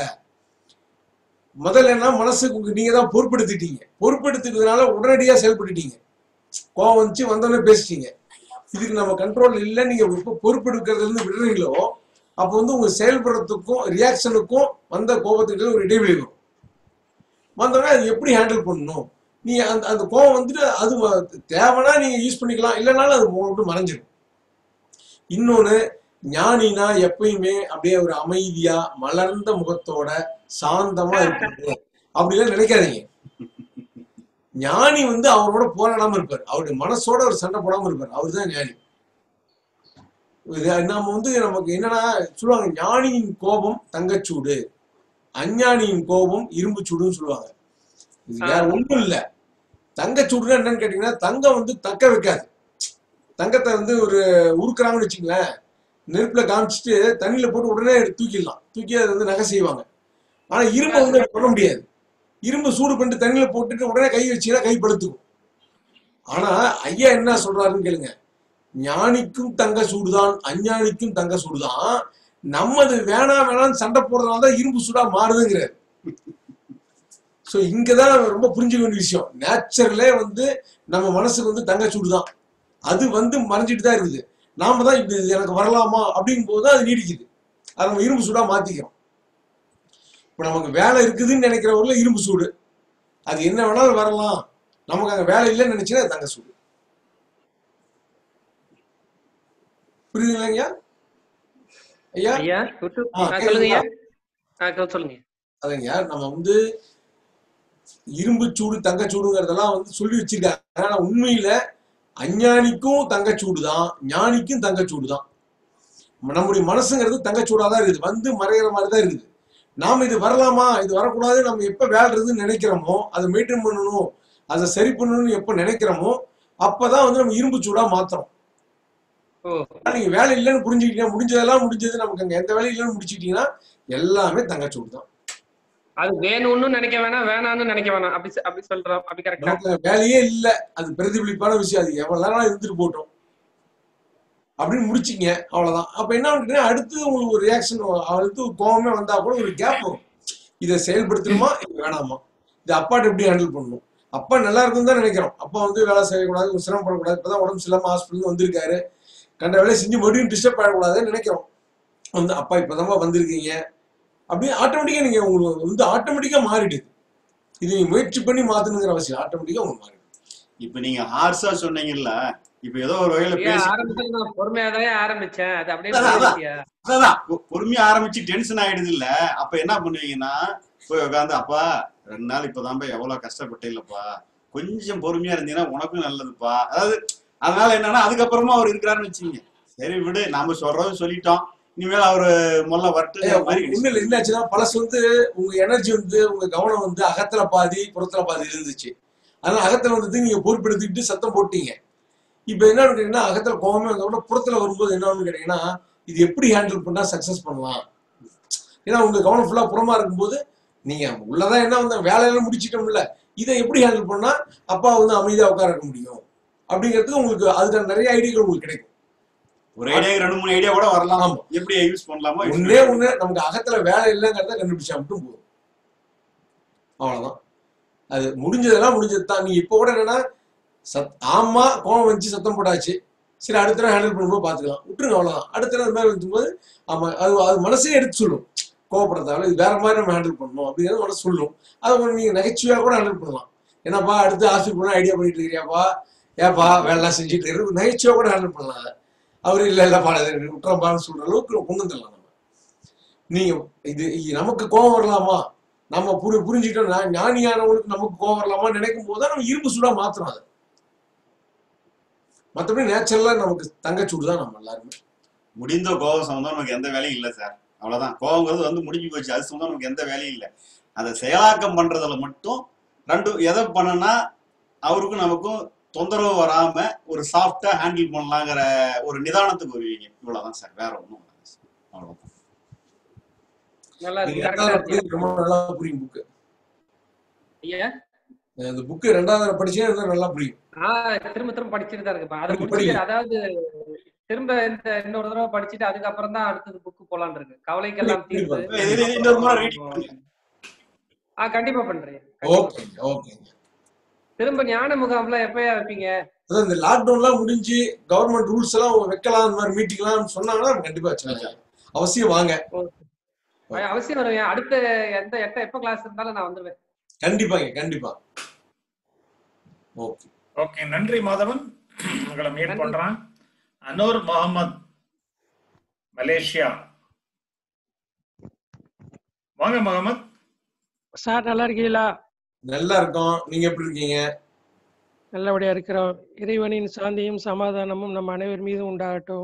முதல்ல என்ன, மனசுக்கு நீங்க தான் பொறுப்படுத்திட்டீங்க. பொறுப்படுத்திக்கிறதுனால உடனடியா செயல்பட்டுட்டீங்க. கோவம் வந்துச்சு வந்தோடனே பேசிட்டீங்க. இதுக்கு நம்ம கண்ட்ரோல் இல்லை. நீங்க எப்ப பொறுப்பெடுக்கிறதுல இருந்து விடுறீங்களோ அப்போ வந்து உங்க செயல்படுறதுக்கும் ரியாக்ஷனுக்கும் வந்த கோபத்துக்கு ஒரு இடைவெளி வரும். வந்தோடனே அது எப்படி ஹேண்டில் பண்ணணும், நீ அந்த அந்த கோபம் வந்துட்டு அது தேவைன்னா நீங்க யூஸ் பண்ணிக்கலாம், இல்லைனாலும் அது உங்களுக்கு மறைஞ்சிடும். இன்னொன்னு, ஞானினா எப்பயுமே அப்படியே ஒரு அமைதியா மலர்ந்த முகத்தோட சாந்தமா இருப்பாரு அப்படிலாம் நினைக்காதீங்க. ஞானி வந்து அவரோட போராடாம இருப்பார், அவருடைய மனசோட ஒரு சண்டை போடாம இருப்பார். அவர் தான் ஞானி. நாம வந்து நமக்கு என்னன்னா சொல்லுவாங்க, ஞானியின் கோபம் தங்கச்சூடு, அஞ்ஞானியின் கோபம் இரும்பு சூடுன்னு சொல்லுவாங்க. இது வேற ஒண்ணும் இல்ல. தங்கச்சூடுன்னா என்னன்னு கேட்டீங்கன்னா, தங்கம் வந்து தக்க வைக்காது. தங்கத்தை வந்து ஒரு உருக்குறாங்கன்னு வச்சுங்களேன், நெருப்புல காமிச்சிட்டு தண்ணியில போட்டு உடனே தூக்கிடலாம், தூக்கி அதை வந்து நகை செய்வாங்க. ஆனா இரும்பை வந்து பண்ண முடியாது. இரும்பு சூடு பண்ணிட்டு தண்ணியில போட்டுட்டு உடனே கை வச்சீங்கன்னா கை பழுத்துக்கும். ஆனா ஐயா என்ன சொல்றாருன்னு கேளுங்க, ஞானிக்கும் தங்க சூடுதான், அஞ்ஞானிக்கும் தங்க சூடுதான். நம்மது வேணாம் வேணாம்னு சண்டை போடுறதுனால தான் இரும்பு சூடா மாறுதுங்கிறாரு. சோ இங்கதான் ரொம்ப புரிஞ்சுக்க வேண்டிய விஷயம். நேச்சுரலே வந்து நம்ம மனசுக்கு வந்து தங்க சூடுதான், அது வந்து மறைஞ்சிட்டு தான் இருக்குது. நாம தான் இப்படி எனக்கு வரலாமா அப்படிங்கும் போதுதான் அது நீடிக்குது. அதை நம்ம இரும்பு சூடா மாத்திக்கிறோம். இப்ப நமக்கு வேலை இருக்குதுன்னு நினைக்கிறவங்கள இரும்பு சூடு, அது என்ன வேணாலும் வரலாம், நமக்கு அங்க வேலை இல்லைன்னு நினைச்சுன்னா தங்க சூடு. புரியுதுங்களா ஐயா? ஐயா ஐயா சொல்லுங்க ஐயா சொல்லுங்க. அதுங்க நம்ம வந்து இரும்பு சூடு தங்கச்சூடுங்கிறதெல்லாம் வந்து சொல்லி வச்சிருக்காங்க. ஆனா உண்மையில அஞ்ஞானிக்கும் தங்கச்சூடு தான், ஞானிக்கும் தங்கச்சூடு தான். நம்முடைய மனசுங்கிறது தங்கச்சூடாதான் இருக்குது, வந்து மறைகிற மாதிரி தான் இருக்குது. நாம இது வரலாமா இது வரக்கூடாது நம்ம எப்ப வேலைன்னு நினைக்கிறோமோ, அதை மெயின்டைன் பண்ணணும், அதை சரி பண்ணணும்னு எப்ப நினைக்கிறோமோ அப்பதான் வந்து நம்ம இரும்பு சூடா மாத்துறோம். நீங்க வேலை இல்லைன்னு புரிஞ்சுக்கிட்டீங்கன்னா, முடிஞ்சதெல்லாம் முடிஞ்சது, நமக்கு அங்க எந்த வேலையும் இல்லைன்னு முடிச்சுக்கிட்டீங்கன்னா எல்லாமே தங்கச்சூடு தான். அது வேணும்னு நினைக்க வேணாம், வேணாம்னு நினைக்க வேணாம், அப்படி அப்படி சொல்றோம். அப்படி கரெக்டா? வேலையே இல்ல, அது பிரதிபலிப்பான விஷயம், அது எவ்வளவு நேரம் இருந்துட்டு போட்டோம் அப்படின்னு முடிச்சிங்க, அவ்வளவுதான். அப்ப என்ன பண்ணுறீங்க, அடுத்து உங்களுக்கு ஒரு ரியாக்ஷன், அடுத்து கோவமே வந்தா கூட ஒரு கேப் வரும். இதை செயல்படுத்தணுமா இது வேணாமா, இது அப்பாட்ட எப்படி ஹேண்டில் பண்ணணும். அப்பா நல்லா இருக்குன்னு தான் நினைக்கிறோம், அப்பா வந்து வேலை செய்யக்கூடாது, சிரமப்படக்கூடாது, இப்பதான் உடம்பு சரியில்லாம ஹாஸ்பிட்டல் வந்திருக்காரு, கண்ட வேலையை செஞ்சு மறுபடியும் டிஸ்டர்ப் ஆகக்கூடாதுன்னு நினைக்கிறோம். வந்து அப்பா இப்பதான் வந்திருக்கீங்க அப்படின்னு ஆட்டோமேட்டிக்கா நீங்க உங்களுக்கு வந்து ஆட்டோமேட்டிக்கா மாறிடுது. இது நீங்க முயற்சி பண்ணி மாத்தணுங்கிற அவசியம், ஆட்டோமேட்டிக்கா உங்களுக்கு மாறிடுது. இப்ப நீங்க ஹார்ஸா சொன்னீங்கல்ல, இப்ப ஏதோ ஒரு வகையில பேசி பொறுமையாதான் ஆரம்பிச்சேன், அது அப்படியே அதான் பொறுமையா ஆரம்பிச்சு டென்ஷன் ஆயிடுது இல்ல. அப்ப என்ன பண்ணுவீங்கன்னா போய் உட்காந்து, அப்பா ரெண்டு நாள் இப்பதான்ப்பா எவ்வளவு கஷ்டப்பட்டே இல்லப்பா, கொஞ்சம் பொறுமையா இருந்தீங்கன்னா உனக்கும் நல்லதுப்பா. அதாவது அதனால என்னன்னா அதுக்கப்புறமா அவர் இருக்கிறாருன்னு வச்சுக்கீங்க, சரி விடு நாம சொல்றதும் சொல்லிட்டோம், இனிமேல் அவரு முதல்ல வரட்டு. உண்மையில என்ன ஆச்சுன்னா பழசு வந்து உங்க எனர்ஜி வந்து உங்க கவனம் வந்து அகத்துல பாதி புறத்துல பாதி இருந்துச்சு. அதனால அகத்துல வந்து நீங்க பொறுப்பெடுத்துக்கிட்டு சத்தம் போட்டீங்க. இப்ப என்னன்னு கேட்டீங்கன்னா அகத்துல கோவமே வந்தோட புறத்துல வரும்போது என்னன்னு கேட்டீங்கன்னா இது எப்படி ஹேண்டில் பண்ணா சக்சஸ் பண்ணலாம். ஏன்னா உங்க கவனம் ஃபுல்லா புறமா இருக்கும்போது நீங்க உள்ளதான் என்ன வந்து வேலையெல்லாம் முடிச்சிட்டோம்ல, இதை எப்படி ஹேண்டில் பண்ணா அப்பா வந்து அமைதியா உட்கார இருக்க முடியும் அப்படிங்கிறதுக்கு உங்களுக்கு அதுக்கான நிறைய ஐடியாக்கள் உங்களுக்கு கிடைக்கும். ஒரு ஐடியா ரெண்டு மூணு ஐடியா கூட வரலாம், எப்படி யூஸ் பண்ணலாமோ. ஒன்னே ஒண்ணு நமக்கு அகத்துல வேலை இல்லைங்கிறத கண்டுபிடிச்சா மட்டும் போதும், அவ்வளவுதான். அது முடிஞ்சதெல்லாம் முடிஞ்சதுதான். நீ இப்ப கூட என்னன்னா சத் ஆமா கோவம் வச்சு சத்தம் போட்டாச்சு, சரி அடுத்த நாள் ஹேண்டில் பண்ணும்போது பாத்துக்கலாம், விட்டுருங்க அவ்வளவுதான். அடுத்த நாள் மாதிரி வைக்கும்போது ஆமா அது அது மனசே எடுத்து சொல்லும், கோவப்படுறதால இது வேற மாதிரி நம்ம ஹேண்டில் பண்ணணும் அப்படிங்கிறது மனசு சொல்லும். அதை நீங்க நகைச்சுவையா கூட ஹேண்டில் பண்ணலாம். ஏன்னாப்பா அடுத்து ஹாஸ்பிட்டல் போனா ஐடியா பண்ணிட்டு இருக்கிறியாப்பா, ஏப்பா வேலைலாம் செஞ்சுட்டு இருக்கிறது நகைச்சுவையா கூட ஹேண்டில் பண்ணலாம். அதை அவரு இல்ல இல்ல பாட குற்றம்பான்னு சொல்ற அளவுக்கு கொண்டு வந்துடலாம். நம்ம நீங்க இது நமக்கு கோபம் வரலாமா, நம்ம புரி புரிஞ்சுக்கிட்டோம் ஞானியானவங்களுக்கு நமக்கு கோபம் வரலாமா நினைக்கும் போதுதான் நம்ம இரும்பு சூடா மாத்துறோம். அது மற்றபடி நேச்சுரலா நமக்கு தங்கச்சூடு தான். நம்ம எல்லாருமே முடிந்த கோபம் சம்பந்தம் நமக்கு எந்த வேலையும் இல்லை சார், அவ்வளவுதான். கோபங்கிறது வந்து முடிஞ்சு போச்சு, அது சம்பந்தம் நமக்கு எந்த வேலையும் இல்லை. அதை செயலாக்கம் பண்றதுல மட்டும் ரெண்டு எதை பண்ணனா அவருக்கும் நமக்கும் தொந்தரவு வராம ஒரு சாஃப்டா ஹேண்டில் பண்ணலாங்கிற ஒரு நிதானத்துக்கு வருவீங்க. இவ்வளவுதான் சார், வேற ஒண்ணும் அவ்வளவுதான். நல்லா புரியும் புக்கு. இந்த புக்கு ரெண்டாவது படிச்சா நல்லா புரியும். திரும்ப திரும்ப படிச்சுட்டு தான் இருக்கு. அதை முடிச்சு அதாவது திரும்ப இந்த இன்னொரு தடவை படிச்சுட்டு அதுக்கப்புறம் தான் அடுத்தது புக்கு போலான்னு இருக்கு. கவலைக்கெல்லாம் தீர்வு. ஆஹ் கண்டிப்பா பண்றேன். திரும்ப ஞான முகாம்லாம் எப்பயா வைப்பீங்க? இந்த லாக்டவுன்லாம் முடிஞ்சு கவர்மெண்ட் ரூல்ஸ் எல்லாம் வைக்கலாம், இந்த மாதிரி மீட்டிங்லாம் சொன்னாங்கன்னா கண்டிப்பா வச்சுக்கலாம். அவசியம் வாங்க. அவசியம் வருவேன். அடுத்த எந்த எட்ட எப்ப கிளாஸ் இருந்தாலும் நான் வந்துருவேன். கண்டிப்பாங்க கண்டிப்பா. ஓகே ஓகே, நன்றி மாதவன், உங்களை மீட் பண்றேன். அனூர் முகமது, மலேசியா. வாங்க முகமது. சார் நல்லா இருக்கீங்களா? நல்லா இருக்கோம், நீங்க எப்படி இருக்கீங்க? நல்லபடியா இருக்கிறோம். இறைவனின் சாந்தியும் சமாதானமும் நம்ம அனைவர் மீதும் உண்டாகட்டும்.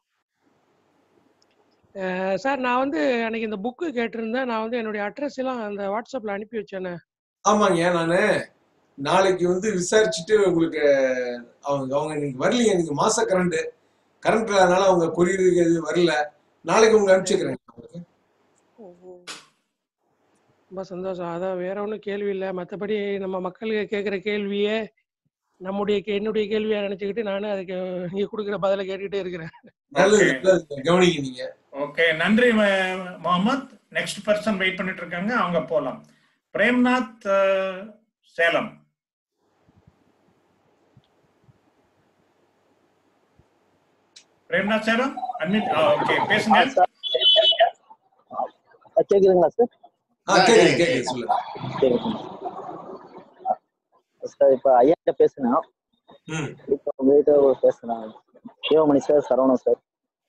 சார் நான் வந்து அன்னைக்கு இந்த புக்கு கேட்டிருந்தேன், நான் வந்து என்னுடைய அட்ரஸ் எல்லாம் அந்த வாட்ஸ்அப்ல அனுப்பி வச்சேனே. ஆமாங்க, நானு நாளைக்கு வந்து விசாரிச்சுட்டு உங்களுக்கு அவங்க அவங்க இன்னைக்கு வரலைங்க, இன்னைக்கு மாச கரண்ட் கரண்ட் இல்லாதனால அவங்க கொரியருக்கு எது வரல, நாளைக்கு உங்க அனுப்பிச்சுக்கிறேன். ரொம்ப சந்தோஷம். அதான் வேற ஒன்றும் கேள்வி இல்லை, மற்றபடி நம்ம மக்களுக்கு கேட்குற கேள்வியே நம்முடைய என்னுடைய கேள்வியா நினைச்சுக்கிட்டு நானும் அதுக்கு நீங்க கொடுக்குற பதில கேட்டுக்கிட்டே இருக்கிறேன். கவனிங்க நீங்க. ஓகே, நன்றி முகமது. நெக்ஸ்ட் பர்சன் வெயிட் பண்ணிட்டு இருக்காங்க, அவங்க போலாம். பிரேம்நாத், சேலம். பிரேம்நாத் சேலம், அன்மிட். ஓகே, பேசுங்க. கேக்குதுங்களா சார்? கேக்குது கேக்குது சொல்லுங்க. சார் இப்ப ஐயா கிட்ட பேசினோம், இப்ப உங்ககிட்ட பேசுறேன். Sivamani sir, Saravanan sir.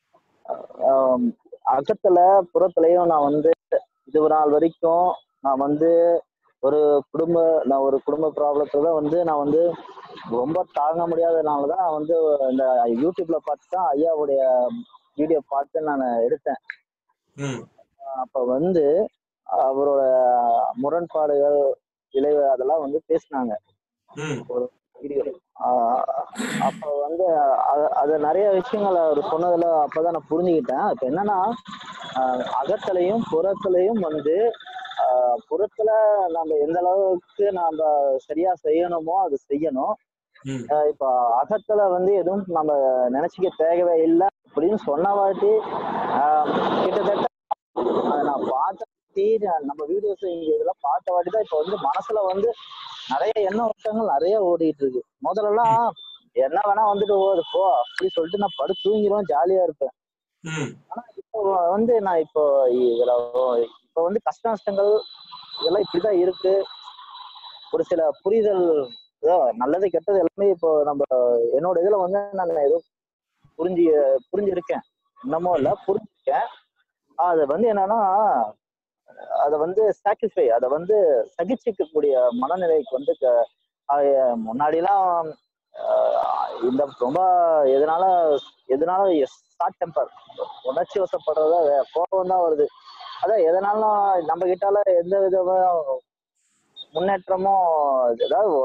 அகத்துல புறத்துலயும் நான் வந்து இது நாள் வரைக்கும் நான் வந்து ஒரு குடும்ப நான் ஒரு குடும்ப ப்ராப்ளத்துல வந்து நான் வந்து ரொம்ப தாங்க முடியாதனாலதான் நான் வந்து இந்த யூடியூப்ல பார்த்து தான் ஐயாவுடைய வீடியோ பார்த்து நான் எடுத்தேன். அப்ப வந்து அவரோட முரண்பாடுகள் விளைவு அதெல்லாம் வந்து பேசினாங்க ஒரு வீடியோ. அப்ப வந்து அது நிறைய விஷயங்கள் அவர் சொன்னதுல அப்பதான் நான் புரிஞ்சுக்கிட்டேன். இப்ப என்னன்னா அகத்திலையும் புறத்திலையும் வந்து ஆஹ் புறத்துல நம்ம எந்த அளவுக்கு நாம சரியா செய்யணுமோ அது செய்யணும். இப்ப அகத்துல வந்து எதுவும் நம்ம நினைச்சுக்க தேவையே இல்லை அப்படின்னு சொன்ன வாட்டி ஆஹ் கிட்டத்தட்ட நான் பார்த்த நம்ம வீடியோஸ் இங்க இதெல்லாம் பார்த்த வாட்டி தான் இப்ப வந்து மனசுல வந்து நிறைய எண்ண ஓட்டங்கள் நிறைய ஓடிட்டு இருக்கு. முதல்ல எல்லாம் என்ன வேணா வந்துட்டு ஓடு போ அப்படி சொல்லிட்டு நான் படு தூங்கிடுவேன், ஜாலியா இருப்பேன். ஆனா இப்போ வந்து நான் இப்போ இதுல இப்ப வந்து கஷ்ட நஷ்டங்கள் இதெல்லாம் இப்படிதான் இருக்கு. ஒரு சில புரிதல் நல்லது கெட்டது எல்லாமே இப்போ நம்ம என்னோட இதுல வந்து நான் ஏதோ புரிஞ்சு புரிஞ்சிருக்கேன், இன்னமும் இல்ல புரிஞ்சிருக்கேன். அது வந்து என்னன்னா அதை வந்து சாக்ரிஃபை அதை வந்து சகிச்சுக்கக்கூடிய மனநிலைக்கு வந்து முன்னாடிலாம் இந்த ரொம்ப எதனால எதனால ஷார்ட் டெம்பர் உணர்ச்சி வசப்படுறதா கோபம் தான் வருது. அதான் எதனாலும் நம்ம கிட்டால எந்த விதமும் முன்னேற்றமும் ஏதாவது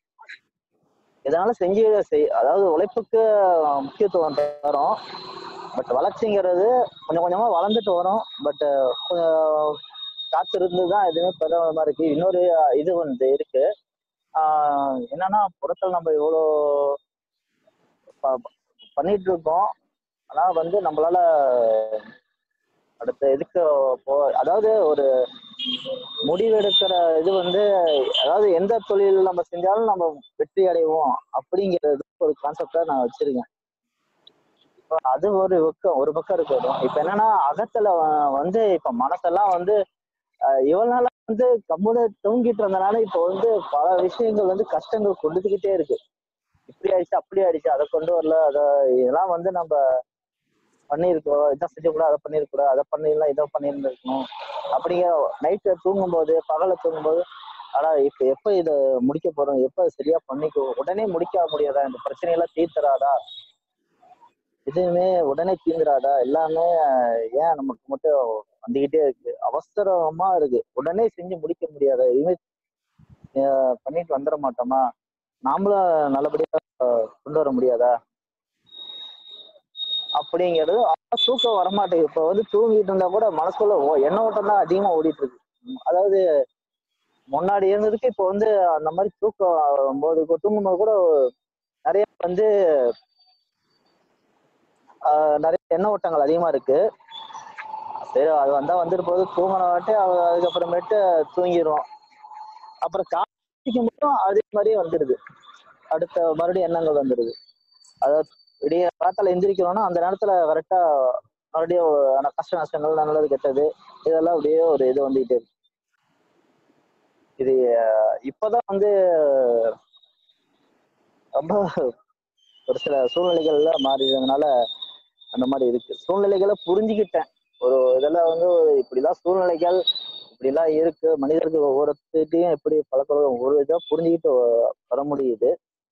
எதனால செஞ்சு செய் அதாவது உழைப்புக்கு முக்கியத்துவம் தரும். பட் வளர்ச்சிங்கிறது கொஞ்சம் கொஞ்சமா வளர்ந்துட்டு வரும். பட் காத்து இருந்துதான் எதுவுமே பெற மாதிரி இருக்கு. இன்னொரு இது வந்து இருக்கு, ஆஹ் என்னன்னா புறத்தில் நம்ம இவ்வளோ பண்ணிட்டு இருக்கோம், ஆனா வந்து நம்மளால அடுத்த இதுக்கு போ அதாவது ஒரு முடிவெடுக்கிற இது வந்து அதாவது எந்த தொழில் நம்ம செஞ்சாலும் நம்ம வெற்றி அடைவோம் அப்படிங்கிறது ஒரு கான்செப்டா நான் வச்சிருக்கேன். இப்போ அது ஒரு பக்கம் ஒரு பக்கம் இருக்கட்டும். இப்ப என்னன்னா அகத்துல வந்து இப்ப மனசெல்லாம் வந்து அஹ் இவ்வளவு நாளா வந்து கம்முன்னு தூங்கிட்டு இருந்தனால இப்போ வந்து பல விஷயங்கள் வந்து கஷ்டங்கள் கொடுத்துக்கிட்டே இருக்கு. இப்படி ஆயிடுச்சு அப்படி ஆயிடுச்சு, அதை கொண்டு வரல, அதை இதெல்லாம் வந்து நம்ம பண்ணிருக்கோம், இதான் செஞ்சக்கூடாது, அதை பண்ணிருக்கூடாது, அதை பண்ணிடலாம், இதை பண்ணியிருந்துருக்கணும் அப்படிங்கிற நைட்டு தூங்கும் போது பகல தூங்கும் போது ஆனா இப்ப எப்ப இதை முடிக்க போறோம், எப்ப சரியா பண்ணிக்கோ, உடனே முடிக்க முடியாதா, இந்த பிரச்சனையெல்லாம் தீர்த்துறாதா, எதுவுமே உடனே தீர்ந்துராதா, எல்லாமே ஏன் நமக்கு மட்டும் வந்துகிட்டே இருக்கு, அவசரமா இருக்கு, உடனே செஞ்சு முடிக்க முடியாத, எதுவுமே பண்ணிட்டு வந்துட மாட்டோமா, நாமளும் நல்லபடியா கொண்டு வர முடியாதா அப்படிங்கிறது. தூக்கம் வரமாட்டேங்குது. இப்ப வந்து தூங்கிட்டு இருந்தா கூட மனசுக்குள்ள எண்ண ஓட்டம் தான் அதிகமா ஓடிட்டு இருக்கு. அதாவது முன்னாடி இருந்ததுக்கு இப்போ வந்து அந்த மாதிரி தூக்கம் போது தூங்கும்போது கூட நிறைய வந்து ஆஹ் நிறைய எண்ண ஓட்டங்கள் அதிகமா இருக்கு. சரி அது வந்தா வந்துட்டு போது தூங்கினாட்டி அதுக்கப்புறமேட்டு தூங்கிடுவோம். அப்புறம் காலைக்கு மட்டும் அதே மாதிரியே வந்துடுது, அடுத்த மறுபடியும் எண்ணங்கள் வந்துடுது. அதாவது விடிய காத்தால எந்திரிக்கிறோம்னா அந்த நேரத்துல கரெக்டா மறுபடியும் கஷ்ட நஷ்டங்கள் நல்லது கெட்டது இதெல்லாம் அப்படியே ஒரு இது வந்துகிட்டே இருக்கு. இது இப்பதான் வந்து ரொம்ப ஒரு சில சூழ்நிலைகள்ல மாறிடுறதுனால அந்த மாதிரி இருக்கு. சூழ்நிலைகளை புரிஞ்சுக்கிட்டேன். ஒரு இதெல்லாம் வந்து இப்படிலாம் சூழ்நிலைகள் இப்படிலாம் இருக்கு, மனிதர்கள் ஒவ்வொருத்தையும் எப்படி பழக்க ஒரு இதை புரிஞ்சுக்கிட்டு வர முடியுது.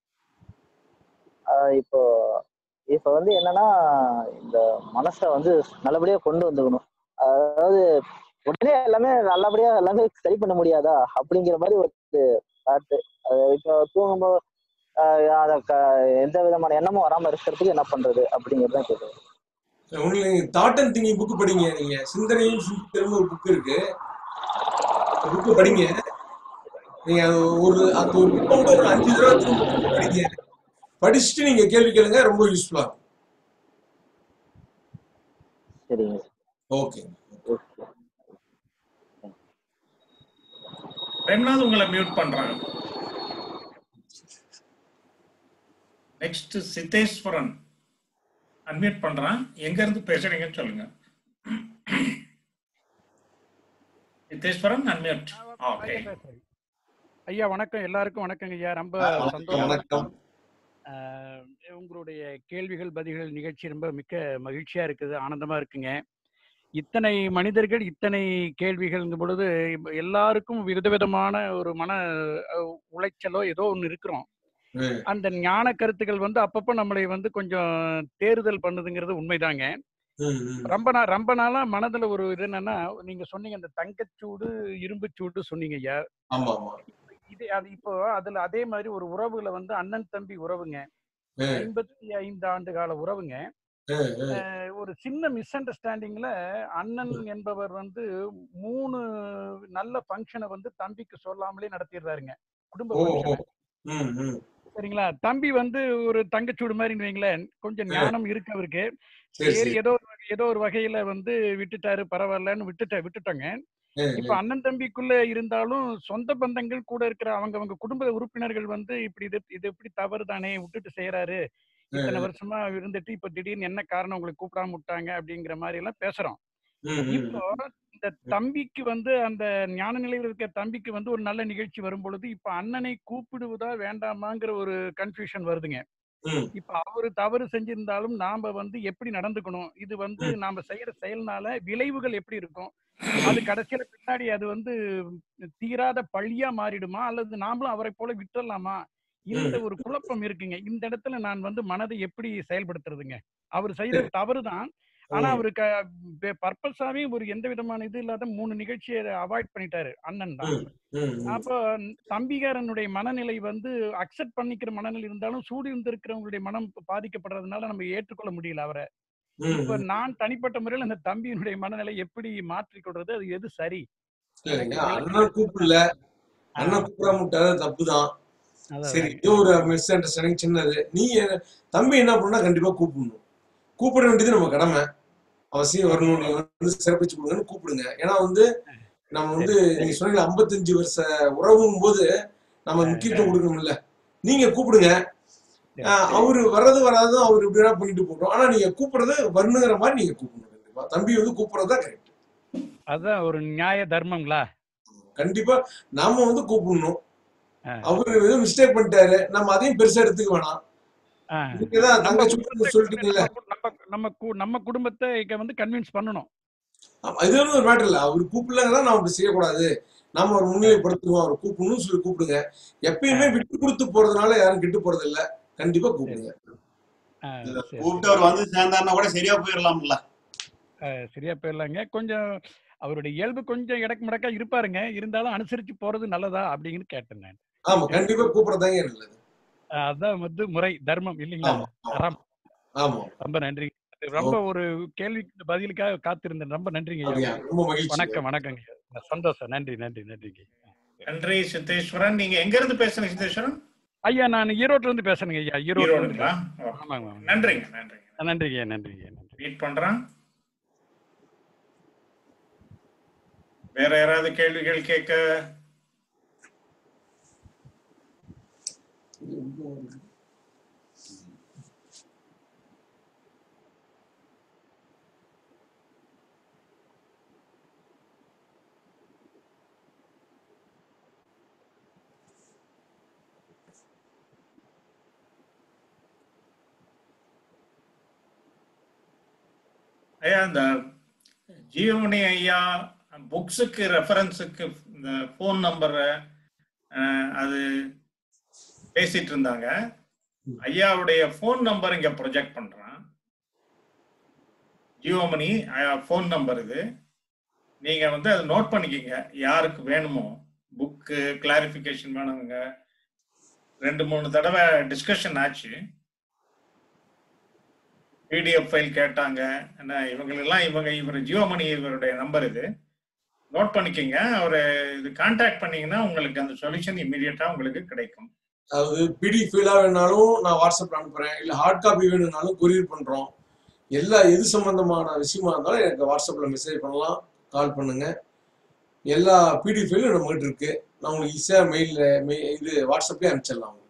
ஆஹ் இப்போ இப்ப வந்து என்னன்னா இந்த மனசை வந்து நல்லபடியா கொண்டு வந்துக்கணும். அதாவது உடனே எல்லாமே நல்லபடியா எல்லாமே சரி பண்ண முடியாதா அப்படிங்கிற மாதிரி ஒரு பாட்டு. இப்போ தூங்கும்போது அத எந்த விதமான எண்ணமும் வராம இருக்கிறதுக்கு என்ன பண்றது அப்படிங்கிறதுதான் கேட்குறேன். உங்களுக்கு தாட் அண்ட் திங்கிங் புக் படிங்க. நீங்க சிந்தனையும் சிந்தித்தலும் ஒரு புக் இருக்கு, புக்கு படிங்க. நீங்க ஒரு அந்த ஒரு புக்கை வந்து ஒரு அஞ்சு தடவை திரும்ப படிங்க. படிச்சுட்டு நீங்க கேள்வி கேளுங்க, ரொம்ப யூஸ்ஃபுல்லா இருக்கும். சரிங்க. ஓகே. பிரேம்நாத் உங்களை மியூட் பண்றாங்க. நெக்ஸ்ட் சித்தேஸ்வரன் அன்மியூட் பண்றான். எங்க இருந்து பேசுறீங்கன்னு சொல்லுங்க. சித்தேஸ்வரன் அன்மியூட். ஓகே ஐயா வணக்கம், எல்லாருக்கும் வணக்கங்க ஐயா. ரொம்ப சந்தோஷம். வணக்கம். உங்களுடைய கேள்விகள் பதில்கள் நிகழ்ச்சி ரொம்ப மிக்க மகிழ்ச்சியா இருக்குது, ஆனந்தமா இருக்குங்க. இத்தனை மனிதர்கள் இத்தனை கேள்விகள்ங்கும் பொழுது எல்லாருக்கும் விதவிதமான ஒரு மன உளைச்சலோ ஏதோ ஒன்று இருக்கிறோம். அந்த ஞான கருத்துக்கள் வந்து அப்பப்போ நம்மளை வந்து கொஞ்சம் தேறுதல் பண்ணுதுங்கிறது உண்மைதாங்க. ரொம்ப நாள் ரொம்ப நாளா மனதுல ஒரு இது என்னன்னா, நீங்க சொன்னீங்க அந்த தங்கச்சூடு இரும்பு சூடு சொன்னீங்க ஐயா. இது அது இப்போ அதுல அதே மாதிரி ஒரு உறவுல வந்து அண்ணன் தம்பி உறவுங்க, ஐம்பத்தி ஐந்து ஆண்டு கால உறவுங்க. ஒரு சின்ன மிஸ் அண்டர்ஸ்டாண்டிங்ல அண்ணன் என்பவர் வந்து மூணு நல்ல பங்கனை வந்து தம்பிக்கு சொல்லாமலே நடத்திடுறாருங்க, குடும்ப ஃபங்க்ஷனை. சரிங்களா? தம்பி வந்து ஒரு தங்கச்சூடு மாதிரி வைங்களேன், கொஞ்சம் ஞானம் இருக்கு அவருக்கு. சரி, ஏதோ ஏதோ ஒரு வகையில வந்து விட்டுட்டாரு, பரவாயில்லன்னு விட்டுட்ட விட்டுட்டோங்க. இப்ப அண்ணன் தம்பிக்குள்ள இருந்தாலும் சொந்த பந்தங்கள் கூட இருக்கிற அவங்க அவங்க குடும்ப உறுப்பினர்கள் வந்து இப்படி இது இது எப்படி தவறு தானே, விட்டுட்டு செய்யறாரு, இத்தனை வருஷமா இருந்துட்டு இப்ப திடீர்னு என்ன காரணம் உங்களுக்கு கூப்பிடாம விட்டாங்க அப்படிங்கிற மாதிரி எல்லாம் பேசுறோம். இப்போ இந்த தம்பிக்கு வந்து அந்த ஞான நிலையில் இருக்க தம்பிக்கு வந்து ஒரு நல்ல நிகழ்ச்சி வரும் பொழுது இப்ப அண்ணனை கூப்பிடுவதா வேண்டாமாங்கிற ஒரு கன்ஃபியூஷன் வருதுங்க. இப்ப அவரு தவறு செஞ்சிருந்தாலும் நாம வந்து எப்படி நடந்துக்கணும், இது வந்து நாம செய்யற செயல்னால விளைவுகள் எப்படி இருக்கும், அது கடைசியில பின்னாடி அது வந்து தீராத பழியா மாறிடுமா அல்லது நாமளும் அவரை போல விட்டுடலாமா, இந்த ஒரு குழப்பம் இருக்குங்க. இந்த இடத்துல நான் வந்து மனதை எப்படி செயல்படுத்துறதுங்க? அவர் செய்யறது தவறுதான், ஆனா அவருக்கு பர்பஸாவே ஒரு எந்த விதமான இது இல்லாத மூணு நிகழ்ச்சியை அவாய்ட் பண்ணிட்டாரு அண்ணன் தான். அப்போ தம்பிகாரனுடைய மனநிலை வந்து அக்செப்ட் பண்ணிக்கிற மனநிலை இருந்தாலும் சூடு இருந்திருக்கிறவங்களுடைய மனம் பாதிக்கப்படுறதுனால நம்ம ஏற்றுக்கொள்ள முடியல அவரை. இப்ப நான் தனிப்பட்ட முறையில் அந்த தம்பியினுடைய மனநிலை எப்படி மாற்றிக்கொள்றது, அது எது சரி? அண்ணன் கூப்பிடல, அண்ணன் கூப்பிடாம விட்டாரு, தப்புதான். சரி, இது ஒரு மிஸ் அண்டர்ஸ்டாண்டிங் சின்னது. நீ தம்பி என்ன பண்ணா கண்டிப்பா கூப்பிடணும், கூப்பிட வேண்டியது நம்ம கடமை, அவசியம் வரணும். நீங்க வந்து சிறப்பிச்சு கொடுங்கன்னு கூப்பிடுங்க. ஏன்னா வந்து நம்ம வந்து நீங்க சொன்னீங்க ஐம்பத்தஞ்சு வருஷ உறவும் போது நம்ம முக்கியத்துவம் கொடுக்கணும்ல. நீங்க கூப்பிடுங்க, அவரு வர்றது வராதும் அவரு இப்படி பண்ணிட்டு போட்டோம், ஆனா நீங்க கூப்பிடுறது வரணுங்கிற மாதிரி நீங்க கூப்பிடணும். கண்டிப்பா தம்பி வந்து கூப்பிடுறதுதான் கரெக்ட். அதான் ஒரு நியாய தர்மங்களா? கண்டிப்பா நாம வந்து கூப்பிடணும். அவரு ஏதோ மிஸ்டேக் பண்ணிட்டாரு, நம்ம அதையும் பெருசா எடுத்துக்க வேணாம். நம்ம குடும்பத்தை வந்து கன்வின்ஸ் பண்ணணும். இது ஒரு மேட்டர் இல்ல, அவரு கூப்பிடலன்னா நாம அப்படி செய்யக்கூடாது, நாம ஒரு முன்னிலைப்படுத்துவோம், அவர் கூப்பிடணும்னு சொல்லி கூப்பிடுங்க. எப்பயுமே விட்டு கொடுத்து போறதுனால யாரும் கெட்டு போறது இல்ல, கண்டிப்பா கூப்பிடுங்க. கூப்பிட்டு அவர் வந்து சேர்ந்தாருன்னா கூட சரியா போயிடலாம்ல. சரியா போயிடலாங்க. கொஞ்சம் அவருடைய இயல்பு கொஞ்சம் இடக்கு முடக்கா இருப்பாருங்க, இருந்தாலும் அனுசரிச்சு போறது நல்லதா அப்படின்னு கேட்டேன் நான். ஆமா, கண்டிப்பா கூப்பிடறதாங்க நல்லது. அதான் வந்து முறை, தர்மம் இல்லைங்களா? அறம். ரொம்ப நன்றி. ரொம்ப ஒரு கேள்விக்கு பதிலுக்காக காத்திருந்தேன். ரொம்ப நன்றிங்க. வணக்கம் வணக்கங்க. சந்தோஷம். நன்றி நன்றி நன்றிங்க. நன்றி சித்தேஸ்வரன். நீங்க எங்க இருந்து பேசுறீங்க சித்தேஸ்வரன்? ஐயா நான் ஈரோட்ல இருந்து பேசுறேங்க ஐயா. ஈரோட்ல இருந்து. ஆமாங்க. நன்றிங்க நன்றிங்க நன்றிங்க நன்றிங்க. வெயிட் பண்றேன். வேற யாராவது கேள்விகள் கேட்க? ஐயா, இந்த ஜீவமணி ஐயா புக்ஸுக்கு ரெஃபரன்ஸுக்கு இந்த ஃபோன் நம்பரை அது பேசிட்டு இருந்தாங்க. ஐயாவுடைய ஃபோன் நம்பர் இங்க ப்ரொஜெக்ட் பண்றேன். ஜீவமணி ஃபோன் நம்பர் இது, நீங்க வந்து அதை நோட் பண்ணிக்கிங்க. யாருக்கு வேணுமோ புக்கு கிளாரிஃபிகேஷன் வேணுங்க. ரெண்டு மூணு தடவை டிஸ்கஷன் ஆச்சு, பிடிஎஃப் ஃபைல் கேட்டாங்க. என்ன இவங்களெல்லாம் இவங்க இவர் ஜியோமணி இவருடைய நம்பர் இது, நோட் பண்ணிக்கிங்க. அவரை இது கான்டாக்ட் பண்ணீங்கன்னா உங்களுக்கு அந்த சொல்யூஷன் இமீடியட்டா உங்களுக்கு கிடைக்கும். அதாவது பிடிஎஃப் ஃபைலா வேணாலும் நான் வாட்ஸ்அப்ல அனுப்புறேன், இல்ல ஹார்ட் காப்பி வேணும்னாலும் கொரியர் பண்றோம். எல்லா எது சம்பந்தமான விஷயமா இருந்தாலும் எனக்கு வாட்ஸ்அப்ல மெசேஜ் பண்ணலாம், கால் பண்ணுங்க. எல்லா பிடிஎஃப் ஃபைலும் நம்ம கிட்ட இருக்கு. நான் உங்களுக்கு ஈஸியா மெயில்ல இது வாட்ஸ்அப்லயே அனுப்பிச்சிடலாம் உங்களுக்கு.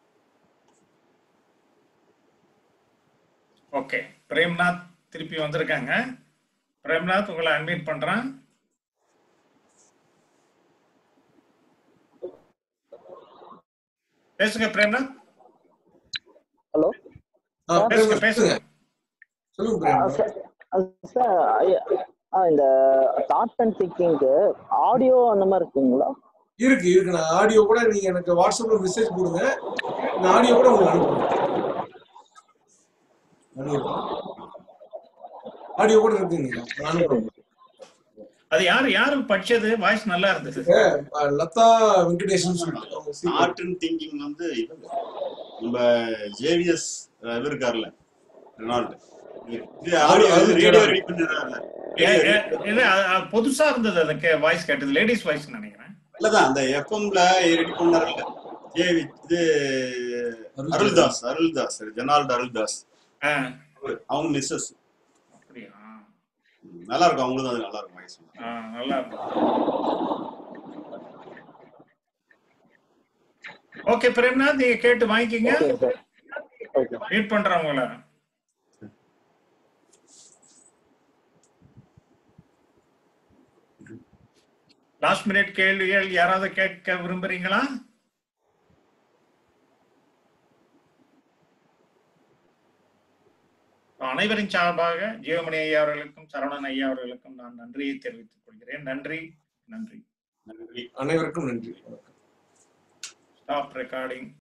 ஓகே, பிரேம்நாத் திருப்பி வந்திருக்காங்க. பிரேம்நாத், உங்களை அன்மியூட் பண்றேன். பேசுங்க பிரேம்நாத். ஹலோ பேசுங்க பேசுங்க. சார், இந்த தாட் அண்ட் திங்கிங்க்கு ஆடியோ அந்த மாதிரி இருக்குங்களா? இருக்கு இருக்கு. நான் ஆடியோ கூட நீங்க எனக்கு வாட்ஸ்அப்ல மெசேஜ் கொடுங்க, நான் ஆடியோ கூட உங்களுக்கு அனுப்புறேன். ஆடியோ கூட இருக்குங்க, அனுப்புறேன். அது யாரு யாரு படிச்சது? வாய்ஸ் நல்லா இருந்தது. லதா வெங்கடேஷன் சொல்லிட்டு. தாட் அண்ட் திங்கிங் வந்து நம்ம ஜேவிஎஸ் இருக்கார்ல, ரெனால்ட், இது ஆடியோ ரேடியோ ரெடி பண்றாருல. புதுசா இருந்தது அதுக்கு வாய்ஸ் கேட்டது. லேடிஸ் வாய்ஸ் நினைக்கிறேன். இல்லதான் அந்த எஃப்எம்ல ரெடி பண்ணாருல்ல ஜேவி, இது அருள்தாஸ் அருள்தாஸ் ரெனால்ட் அருள்தாஸ், அவங்க மிஸ்ஸஸ். நல்லா இருக்கும், அவங்களும் அது நல்லா இருக்கும் வாய்ஸ். நல்லா இருக்கும். ஓகே பிரேம்நாத், நீங்க கேட்டு வாங்கிக்கிங்க. வெயிட் பண்றேன் உங்களை. லாஸ்ட் மினிட் கேள்விகள் யாராவது கேட்க விரும்புறீங்களா? அனைவரின் சார்பாக ஜீவமணி ஐயா அவர்களுக்கும் சரவணன் ஐயா அவர்களுக்கும் நான் நன்றியை தெரிவித்துக் கொள்கிறேன். நன்றி நன்றி அனைவருக்கும் நன்றி. Stop recording.